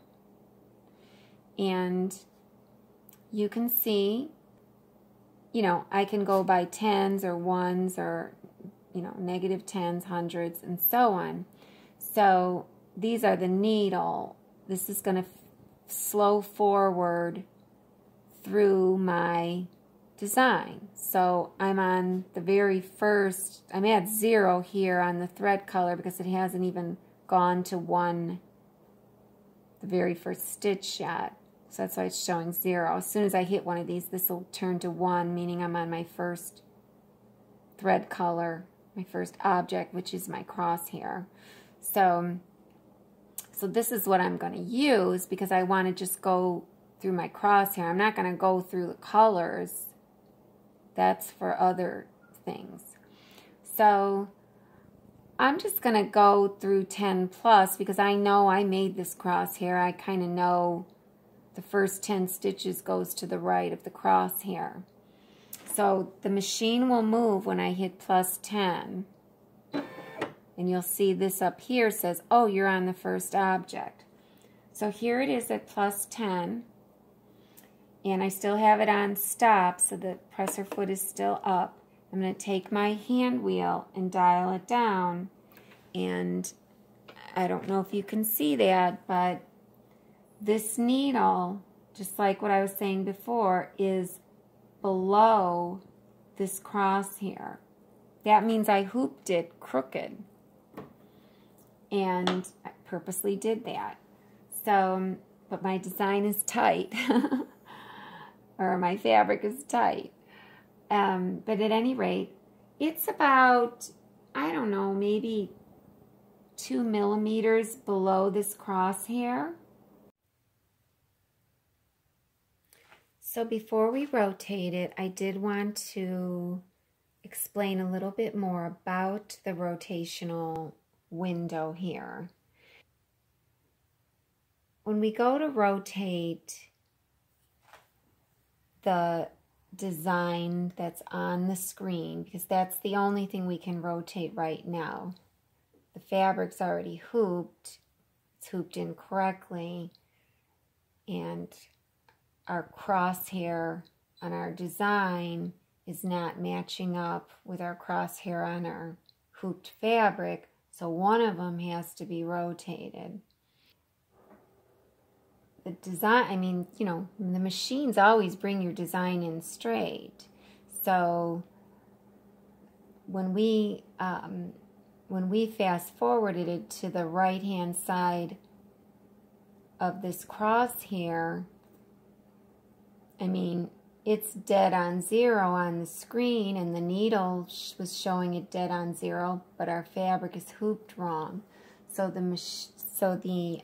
and you can see, you know, I can go by tens or ones or, you know, negative tens, hundreds, and so on. So these are the needle. This is going to slow forward through my design. So I'm on the very first, I'm at 0 here on the thread color because it hasn't even gone to 1, the very first stitch yet. So that's why it's showing 0. As soon as I hit one of these, this will turn to 1, meaning I'm on my first thread color, my first object, which is my crosshair. So this is what I'm going to use because I want to just go through my crosshair. I'm not going to go through the colors. That's for other things. So I'm just going to go through 10 plus because I know I made this crosshair. I kind of know the first 10 stitches goes to the right of the crosshair. So the machine will move when I hit plus 10. And you'll see this up here says, oh, you're on the first object. So here it is at plus 10. And I still have it on stop, so the presser foot is still up. I'm going to take my hand wheel and dial it down. And I don't know if you can see that, but this needle, just like what I was saying before, is below this crosshair. That means I hooped it crooked. And I purposely did that. So, but my design is tight. Or my fabric is tight. But at any rate, it's about, I don't know, maybe 2 millimeters below this crosshair. So before we rotate it, I did want to explain a little bit more about the rotational window here. When we go to rotate the design that's on the screen, because that's the only thing we can rotate right now. The fabric's already hooped, it's hooped in correctly, and our crosshair on our design is not matching up with our crosshair on our hooped fabric, so one of them has to be rotated. The design, I mean, you know, the machines always bring your design in straight. So when we fast forwarded it to the right-hand side of this cross here, I mean, it's dead on 0 on the screen, and the needle was showing it dead on 0, but our fabric is hooped wrong. So the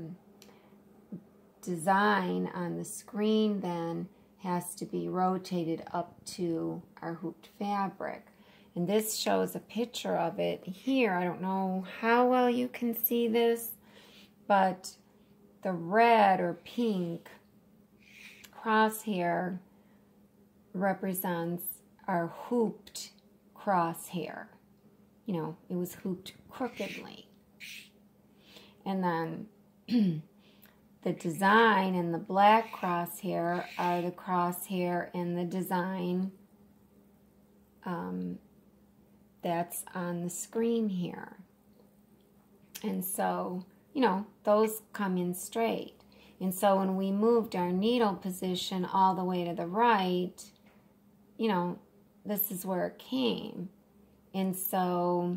design on the screen then has to be rotated up to our hooped fabric. And this shows a picture of it here. I don't know how well you can see this, but the red or pink crosshair represents our hooped crosshair. You know, it was hooped crookedly. And then the design and the black crosshair are the crosshair and the design that's on the screen here. And so, you know, those come in straight. And so when we moved our needle position all the way to the right, you know, this is where it came. And so,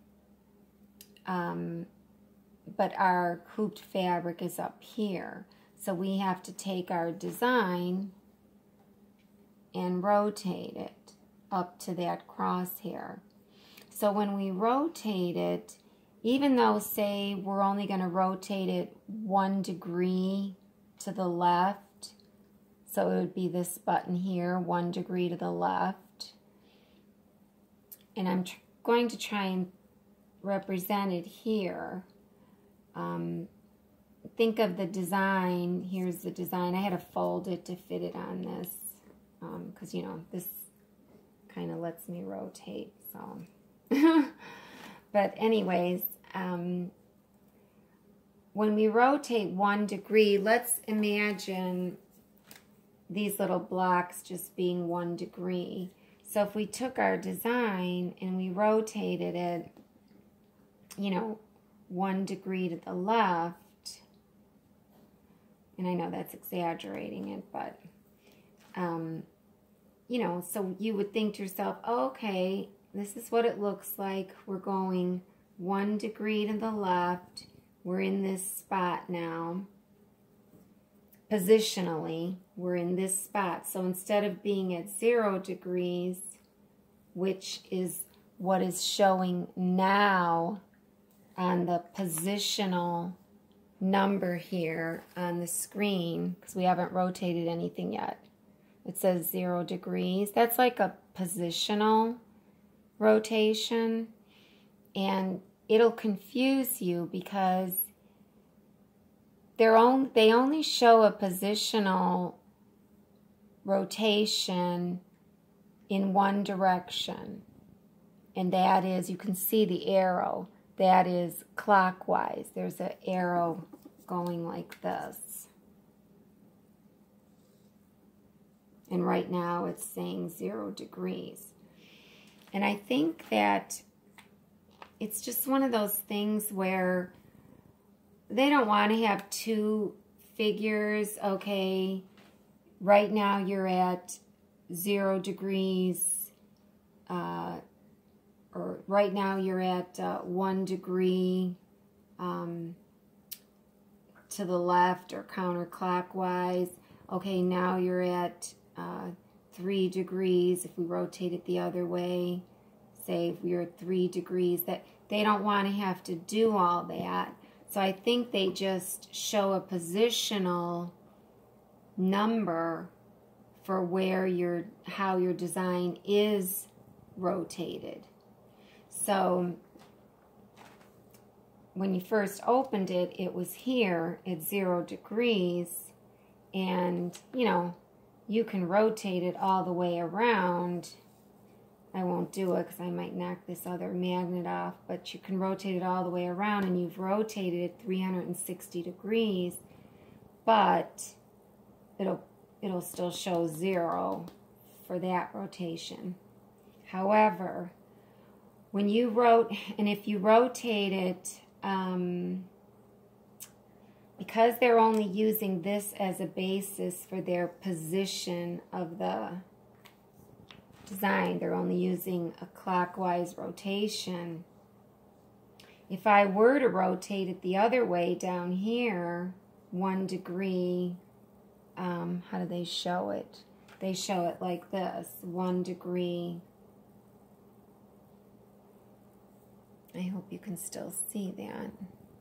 but our hooped fabric is up here. So we have to take our design and rotate it up to that crosshair. So when we rotate it, even though, say, we're only going to rotate it 1 degree to the left, so it would be this button here, 1 degree to the left, and I'm going to try and represent it here. Think of the design. Here's the design. I had to fold it to fit it on this because, you know, this kind of lets me rotate, so... But anyways, when we rotate 1 degree, let's imagine these little blocks just being 1 degree. So if we took our design and we rotated it, you know, 1 degree to the left, and I know that's exaggerating it, but, you know, so you would think to yourself, oh, okay, this is what it looks like. We're going 1 degree to the left. We're in this spot now. Positionally, we're in this spot. So instead of being at 0 degrees, which is what is showing now on the positional number here on the screen, because we haven't rotated anything yet, it says 0 degrees. That's like a positional rotation, and it'll confuse you because they only show a positional rotation in one direction, and that is, you can see the arrow, that is clockwise. There's an arrow going like this, and right now it's saying 0 degrees. And I think that it's just one of those things where they don't want to have 2 figures. Okay, right now you're at 0 degrees, or right now you're at 1 degree to the left or counterclockwise. Okay, now you're at 3 degrees if we rotate it the other way. Say if we were 3 degrees, that they don't want to have to do all that. So I think they just show a positional number for where how your design is rotated. So when you first opened it, it was here at 0 degrees, and you know, you can rotate it all the way around. I won't do it because I might knock this other magnet off, but you can rotate it all the way around, and you've rotated it 360 degrees, but it'll still show 0 for that rotation. However, when you if you rotate it, because they're only using this as a basis for their position of the design, they're only using a clockwise rotation. If I were to rotate it the other way down here, 1 degree, how do they show it? They show it like this, 1 degree. I hope you can still see that.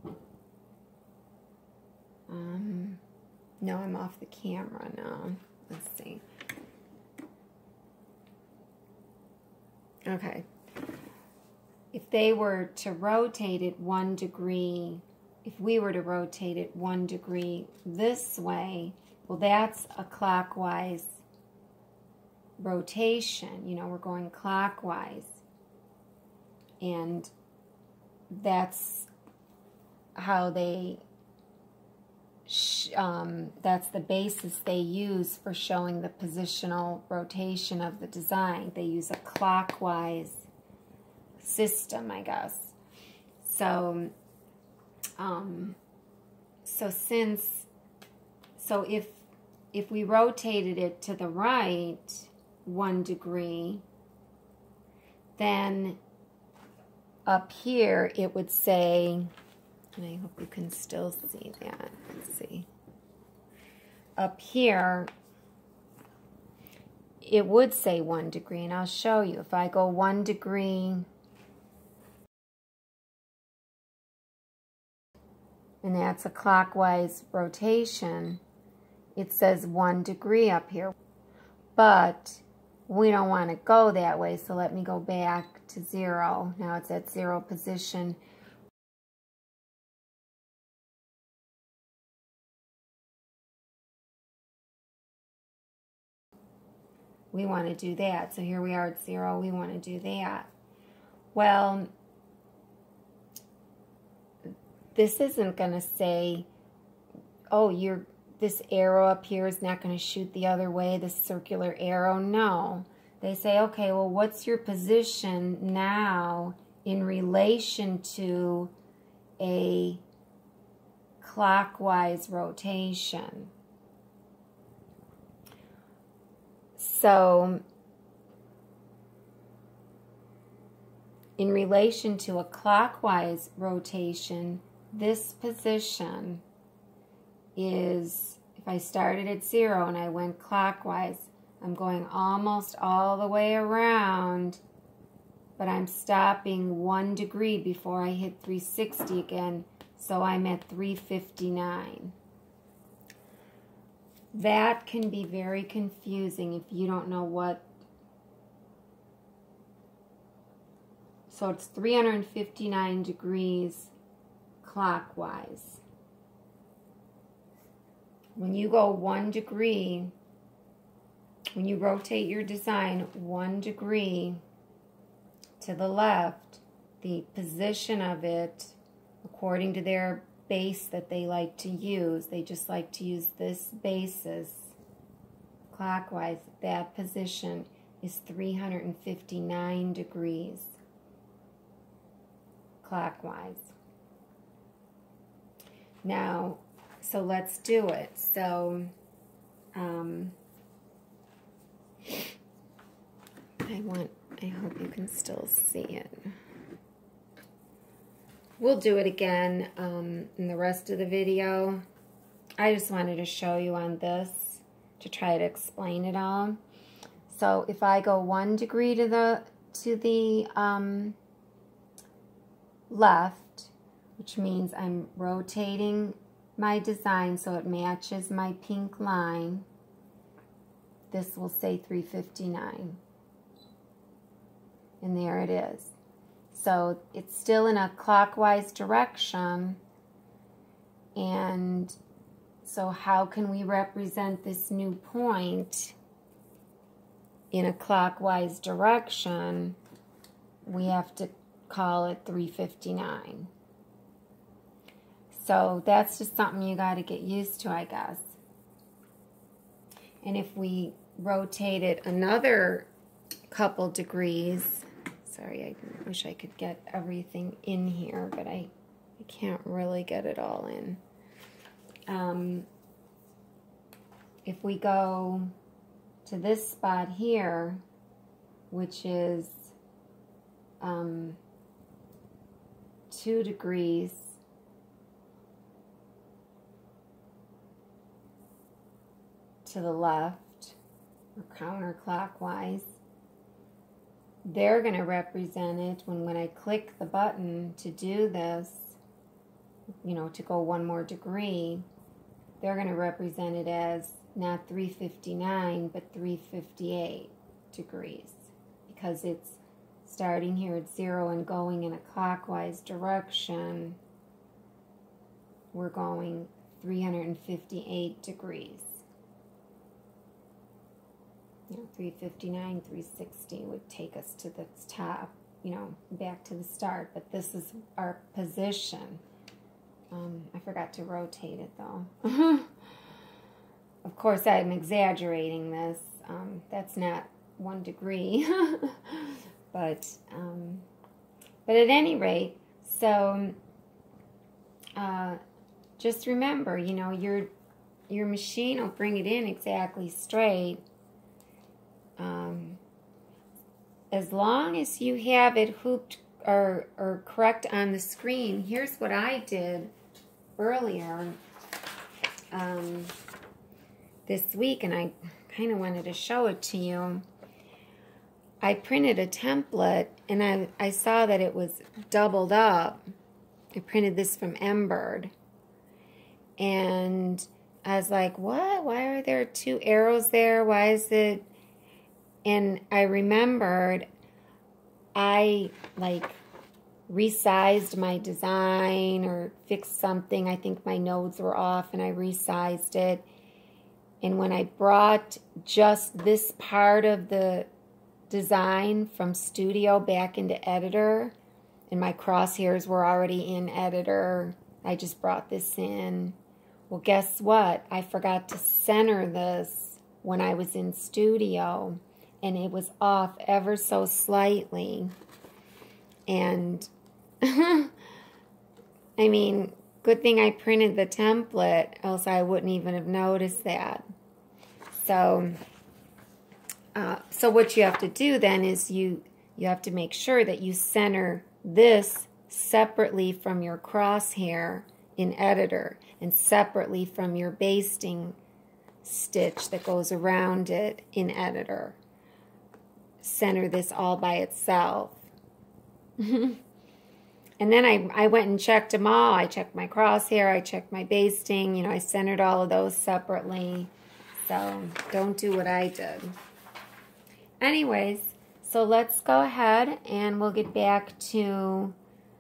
No, I'm off the camera now. Let's see. Okay. If they were to rotate it 1 degree, if we were to rotate it 1 degree this way, well, that's a clockwise rotation. You know, we're going clockwise. And that's how they, that's the basis they use for showing the positional rotation of the design. They use a clockwise system, I guess. So, so if we rotated it to the right 1 degree, then up here it would say, and I hope you can still see that. Let's see. Up here, it would say 1 degree, and I'll show you. If I go 1 degree, and that's a clockwise rotation, it says 1 degree up here. But we don't want to go that way, so let me go back to 0. Now it's at 0 position. We want to do that. So here we are at 0. We want to do that. Well, this isn't going to say, oh, this arrow up here is not going to shoot the other way, this circular arrow. No. They say, okay, well, what's your position now in relation to a clockwise rotation? So, in relation to a clockwise rotation, this position is, if I started at 0 and I went clockwise, I'm going almost all the way around, but I'm stopping 1 degree before I hit 360 again, so I'm at 359. That can be very confusing if you don't know what. So it's 359 degrees clockwise. When you go 1 degree, when you rotate your design 1 degree to the left, the position of it, according to their base that they like to use, they just like to use this basis clockwise, that position is 359 degrees clockwise. Now, so let's do it. So, I hope you can still see it. We'll do it again in the rest of the video. I just wanted to show you on this to try to explain it all. So if I go 1 degree to the left, which means I'm rotating my design so it matches my pink line, this will say 359. And there it is. So it's still in a clockwise direction. And so how can we represent this new point in a clockwise direction? We have to call it 359. So that's just something you got to get used to, I guess. And if we rotate it another couple degrees, sorry, I wish I could get everything in here, but I can't really get it all in. If we go to this spot here, which is 2 degrees, to the left or counterclockwise. They're going to represent it when I click the button to do this, you know, to go one more degree. They're going to represent it as not 359, but 358 degrees, because it's starting here at 0 and going in a clockwise direction. We're going 358 degrees. You know, 359, 360 would take us to the top, you know, back to the start. But this is our position. I forgot to rotate it, though. Of course, I'm exaggerating this. That's not 1 degree. But at any rate, so just remember, you know, your machine will bring it in exactly straight. As long as you have it hooped or correct on the screen. Here's what I did earlier this week, and I kind of wanted to show it to you. I printed a template, and I saw that it was doubled up. I printed this from Embird, and I was like, what? Why are there 2 arrows there? Why is it? And I remembered I like resized my design or fixed something. I think my nodes were off, and I resized it. And when I brought just this part of the design from Studio back into Editor, and my crosshairs were already in Editor, I just brought this in. Well, guess what? I forgot to center this when I was in Studio, and it was off ever so slightly. And I mean, good thing I printed the template, else I wouldn't even have noticed that. So what you have to do then is you have to make sure that you center this separately from your crosshair in Editor and separately from your basting stitch that goes around it in Editor. Center this all by itself. And then I went and checked them all. I checked my crosshair, I checked my basting, you know, I centered all of those separately. So don't do what I did. Anyways, so let's go ahead and we'll get back to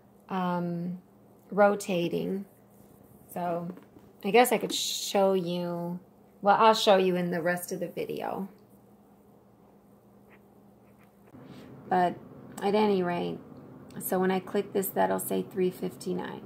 rotating. So I guess I could show you, well, I'll show you in the rest of the video. But at any rate, so when I click this, that'll say 359.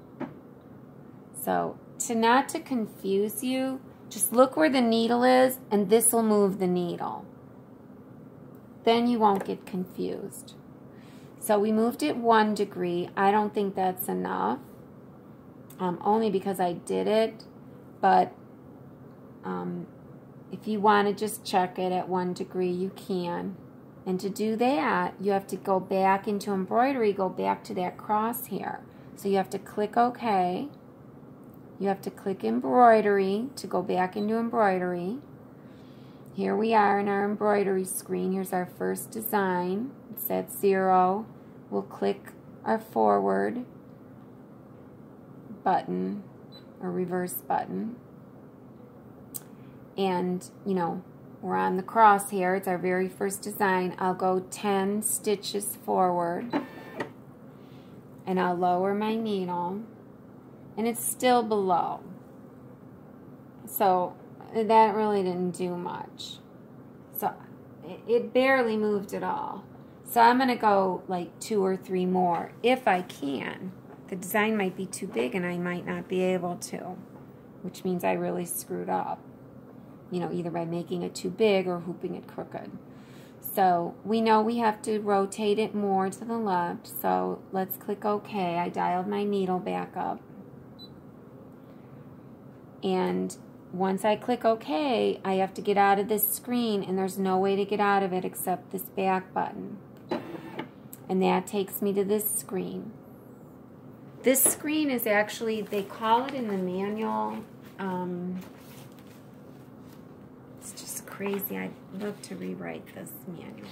So not to confuse you, just look where the needle is, and this will move the needle. Then you won't get confused. So we moved it 1 degree. I don't think that's enough, only because I did it. But if you want to just check it at 1 degree, you can. And to do that, you have to go back into embroidery, go back to that crosshair. So you have to click OK. You have to click embroidery to go back into embroidery. Here we are in our embroidery screen. Here's our first design. It's at 0. We'll click our forward button or reverse button. And, you know, we're on the crosshair. It's our very first design. I'll go 10 stitches forward, and I'll lower my needle, and it's still below. So that really didn't do much. So it barely moved at all. So I'm going to go like 2 or 3 more if I can. The design might be too big and I might not be able to, which means I really screwed up. You know, either by making it too big or hooping it crooked. So we know we have to rotate it more to the left. So let's click OK. I dialed my needle back up. And once I click OK, I have to get out of this screen, and there's no way to get out of it except this back button. And that takes me to this screen. This screen is actually, they call it in the manual, crazy. I'd love to rewrite this manual.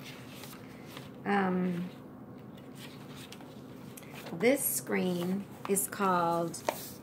This screen is called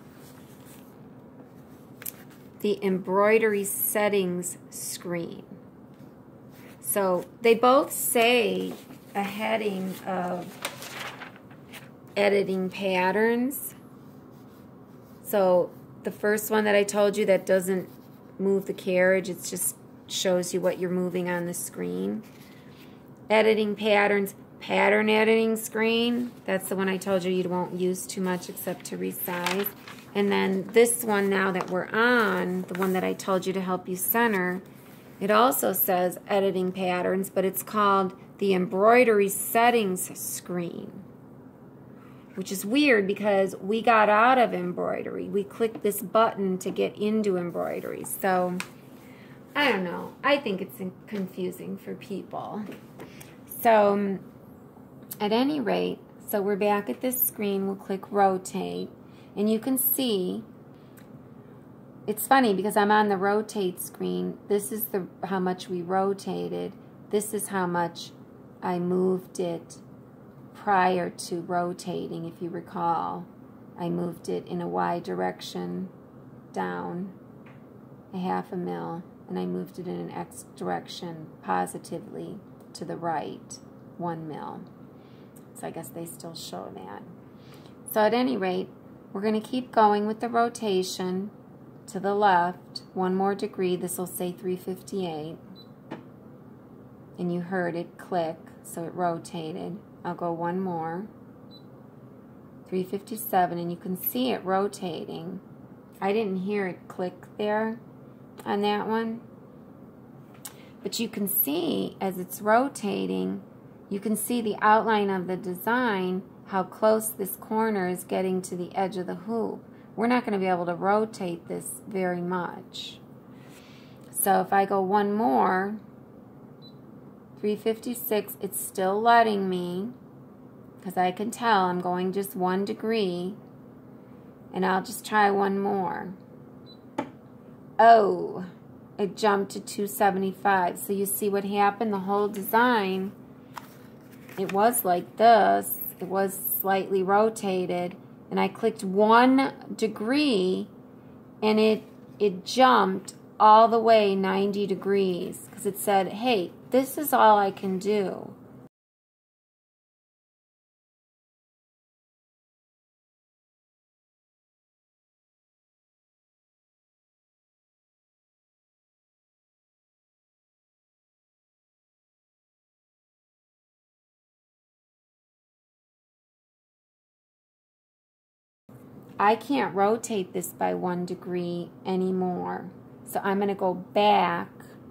the embroidery settings screen. So they both say a heading of editing patterns. So the first one that I told you that doesn't move the carriage, it just shows you what you're moving on the screen. Editing patterns, pattern editing screen, that's the one I told you you won't use too much except to resize. And then this one now that we're on, the one that I told you to help you center, it also says editing patterns, but it's called the embroidery settings screen, which is weird because we got out of embroidery. We clicked this button to get into embroidery. So, I don't know. I think it's confusing for people. So, at any rate, so we're back at this screen. We'll click rotate. And you can see, it's funny because I'm on the rotate screen. This is how much we rotated. This is how much I moved it prior to rotating, if you recall. I moved it in a Y direction down a 1/2 mil, and I moved it in an X direction positively to the right 1 mil. So I guess they still show that. So at any rate, we're going to keep going with the rotation to the left. 1 more degree. This will say 358. And you heard it click, so it rotated. I'll go 1 more. 357, and you can see it rotating. I didn't hear it click there on that one. But you can see as it's rotating, you can see the outline of the design, how close this corner is getting to the edge of the hoop. We're not going to be able to rotate this very much. So if I go 1 more, 356, it's still letting me, because I can tell I'm going just 1 degree, and I'll just try 1 more. Oh, it jumped to 275. So you see what happened? The whole design, it was like this. It was slightly rotated, and I clicked 1 degree, and it jumped all the way 90 degrees because it said, hey, this is all I can do. I can't rotate this by 1 degree anymore. So I'm going to go back.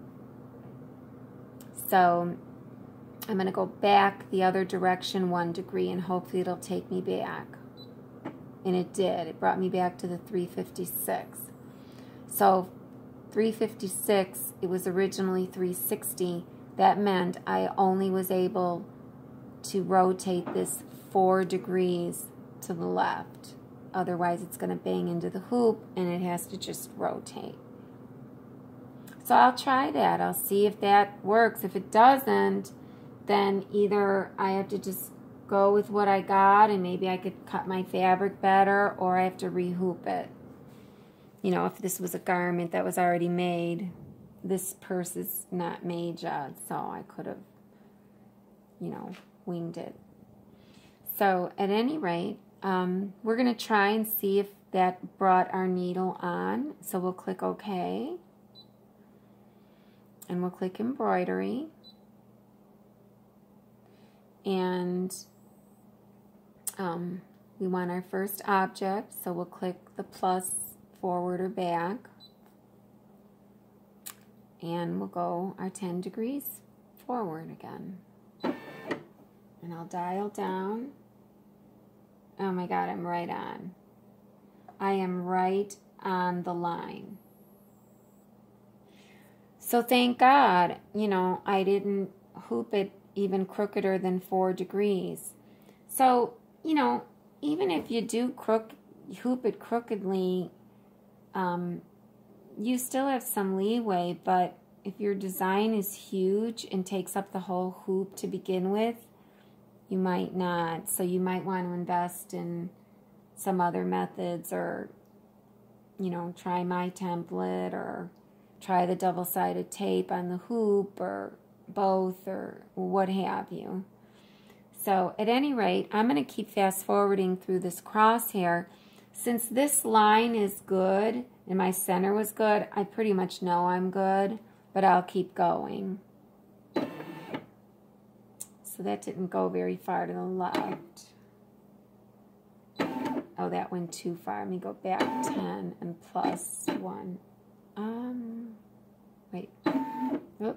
So I'm going to go back the other direction 1 degree, and hopefully it'll take me back. And it did. It brought me back to the 356. So 356, it was originally 360. That meant I only was able to rotate this 4 degrees to the left. Otherwise, it's going to bang into the hoop, and it has to just rotate. So I'll try that. I'll see if that works. If it doesn't, then either I have to just go with what I got, and maybe I could cut my fabric better, or I have to rehoop it. You know, if this was a garment that was already made, this purse is not made yet, so I could have, you know, winged it. So at any rate, we're going to try and see if that brought our needle on. So we'll click OK. And we'll click embroidery. And we want our first object. So we'll click the plus forward or back. And we'll go our 10 degrees forward again. And I'll dial down. Oh my God, I'm right on. I am right on the line. So thank God, you know, I didn't hoop it even crookeder than 4 degrees. So, you know, even if you do hoop it crookedly, you still have some leeway, but if your design is huge and takes up the whole hoop to begin with, you might not. So you might want to invest in some other methods, or, you know, try my template, or try the double-sided tape on the hoop, or both, or what have you. So at any rate, I'm going to keep fast forwarding through this crosshair. Since this line is good and my center was good, I pretty much know I'm good, but I'll keep going. So that didn't go very far to the left. Oh, that went too far. Let me go back 10 and plus 1. Wait. Oop.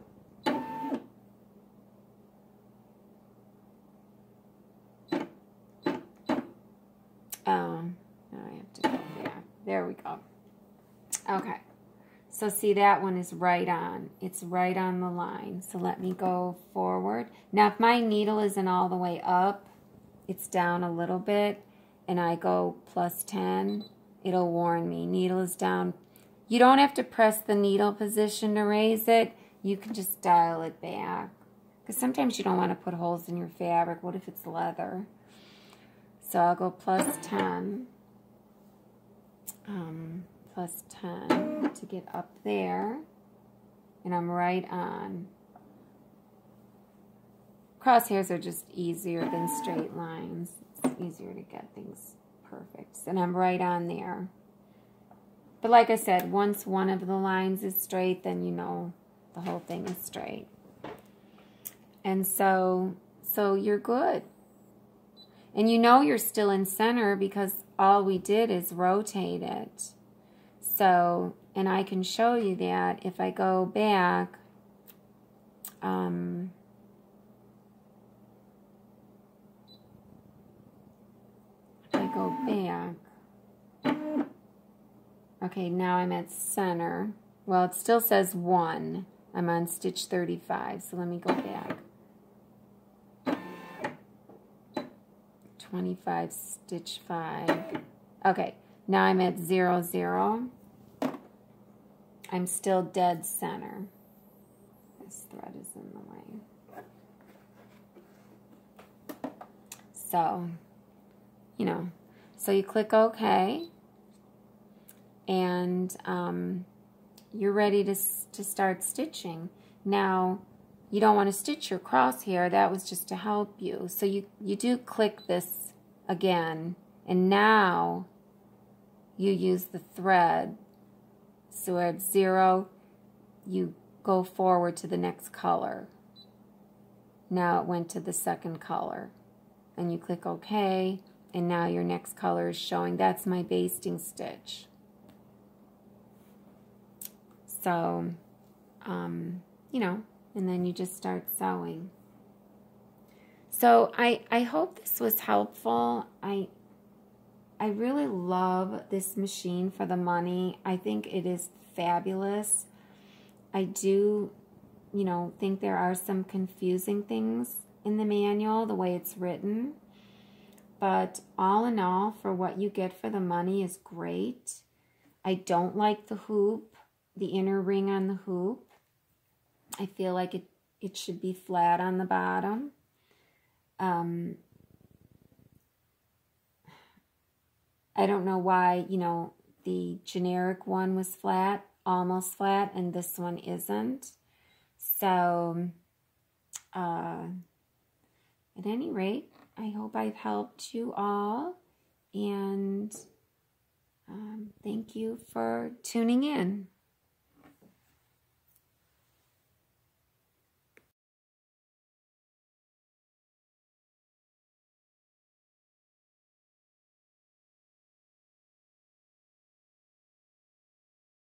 Now I have to go back. There we go. Okay. So see, that one is right on. It's right on the line. So let me go forward. Now, if my needle isn't all the way up, it's down a little bit, and I go plus 10, it'll warn me. Needle is down. You don't have to press the needle position to raise it. You can just dial it back. Because sometimes you don't want to put holes in your fabric. What if it's leather? So I'll go plus 10. Plus 10 to get up there. And I'm right on. Crosshairs are just easier than straight lines. It's easier to get things perfect. And I'm right on there. But like I said, once one of the lines is straight, then you know the whole thing is straight. And so you're good. And you know you're still in center because all we did is rotate it. So, and I can show you that if I go back, if I go back, okay, now I'm at center. Well, it still says 1. I'm on stitch 35, so let me go back. 25, stitch 5. Okay, now I'm at 0, 0. I'm still dead center. This thread is in the way. So, you know, so you click OK, and you're ready to start stitching. Now, you don't want to stitch your crosshair. That was just to help you. So you do click this again, and now you use the thread. So at 0, you go forward to the next color. Now it went to the second color. And you click OK, and now your next color is showing. That's my basting stitch. So, you know, and then you just start sewing. So I hope this was helpful. I really love this machine for the money. I think it is fabulous. I do, you know, think there are some confusing things in the manual, the way it's written. But all in all, for what you get for the money is great. I don't like the hoop, the inner ring on the hoop. I feel like it should be flat on the bottom. I don't know why, you know, the generic one was flat, almost flat, and this one isn't. So, at any rate, I hope I've helped you all, and thank you for tuning in.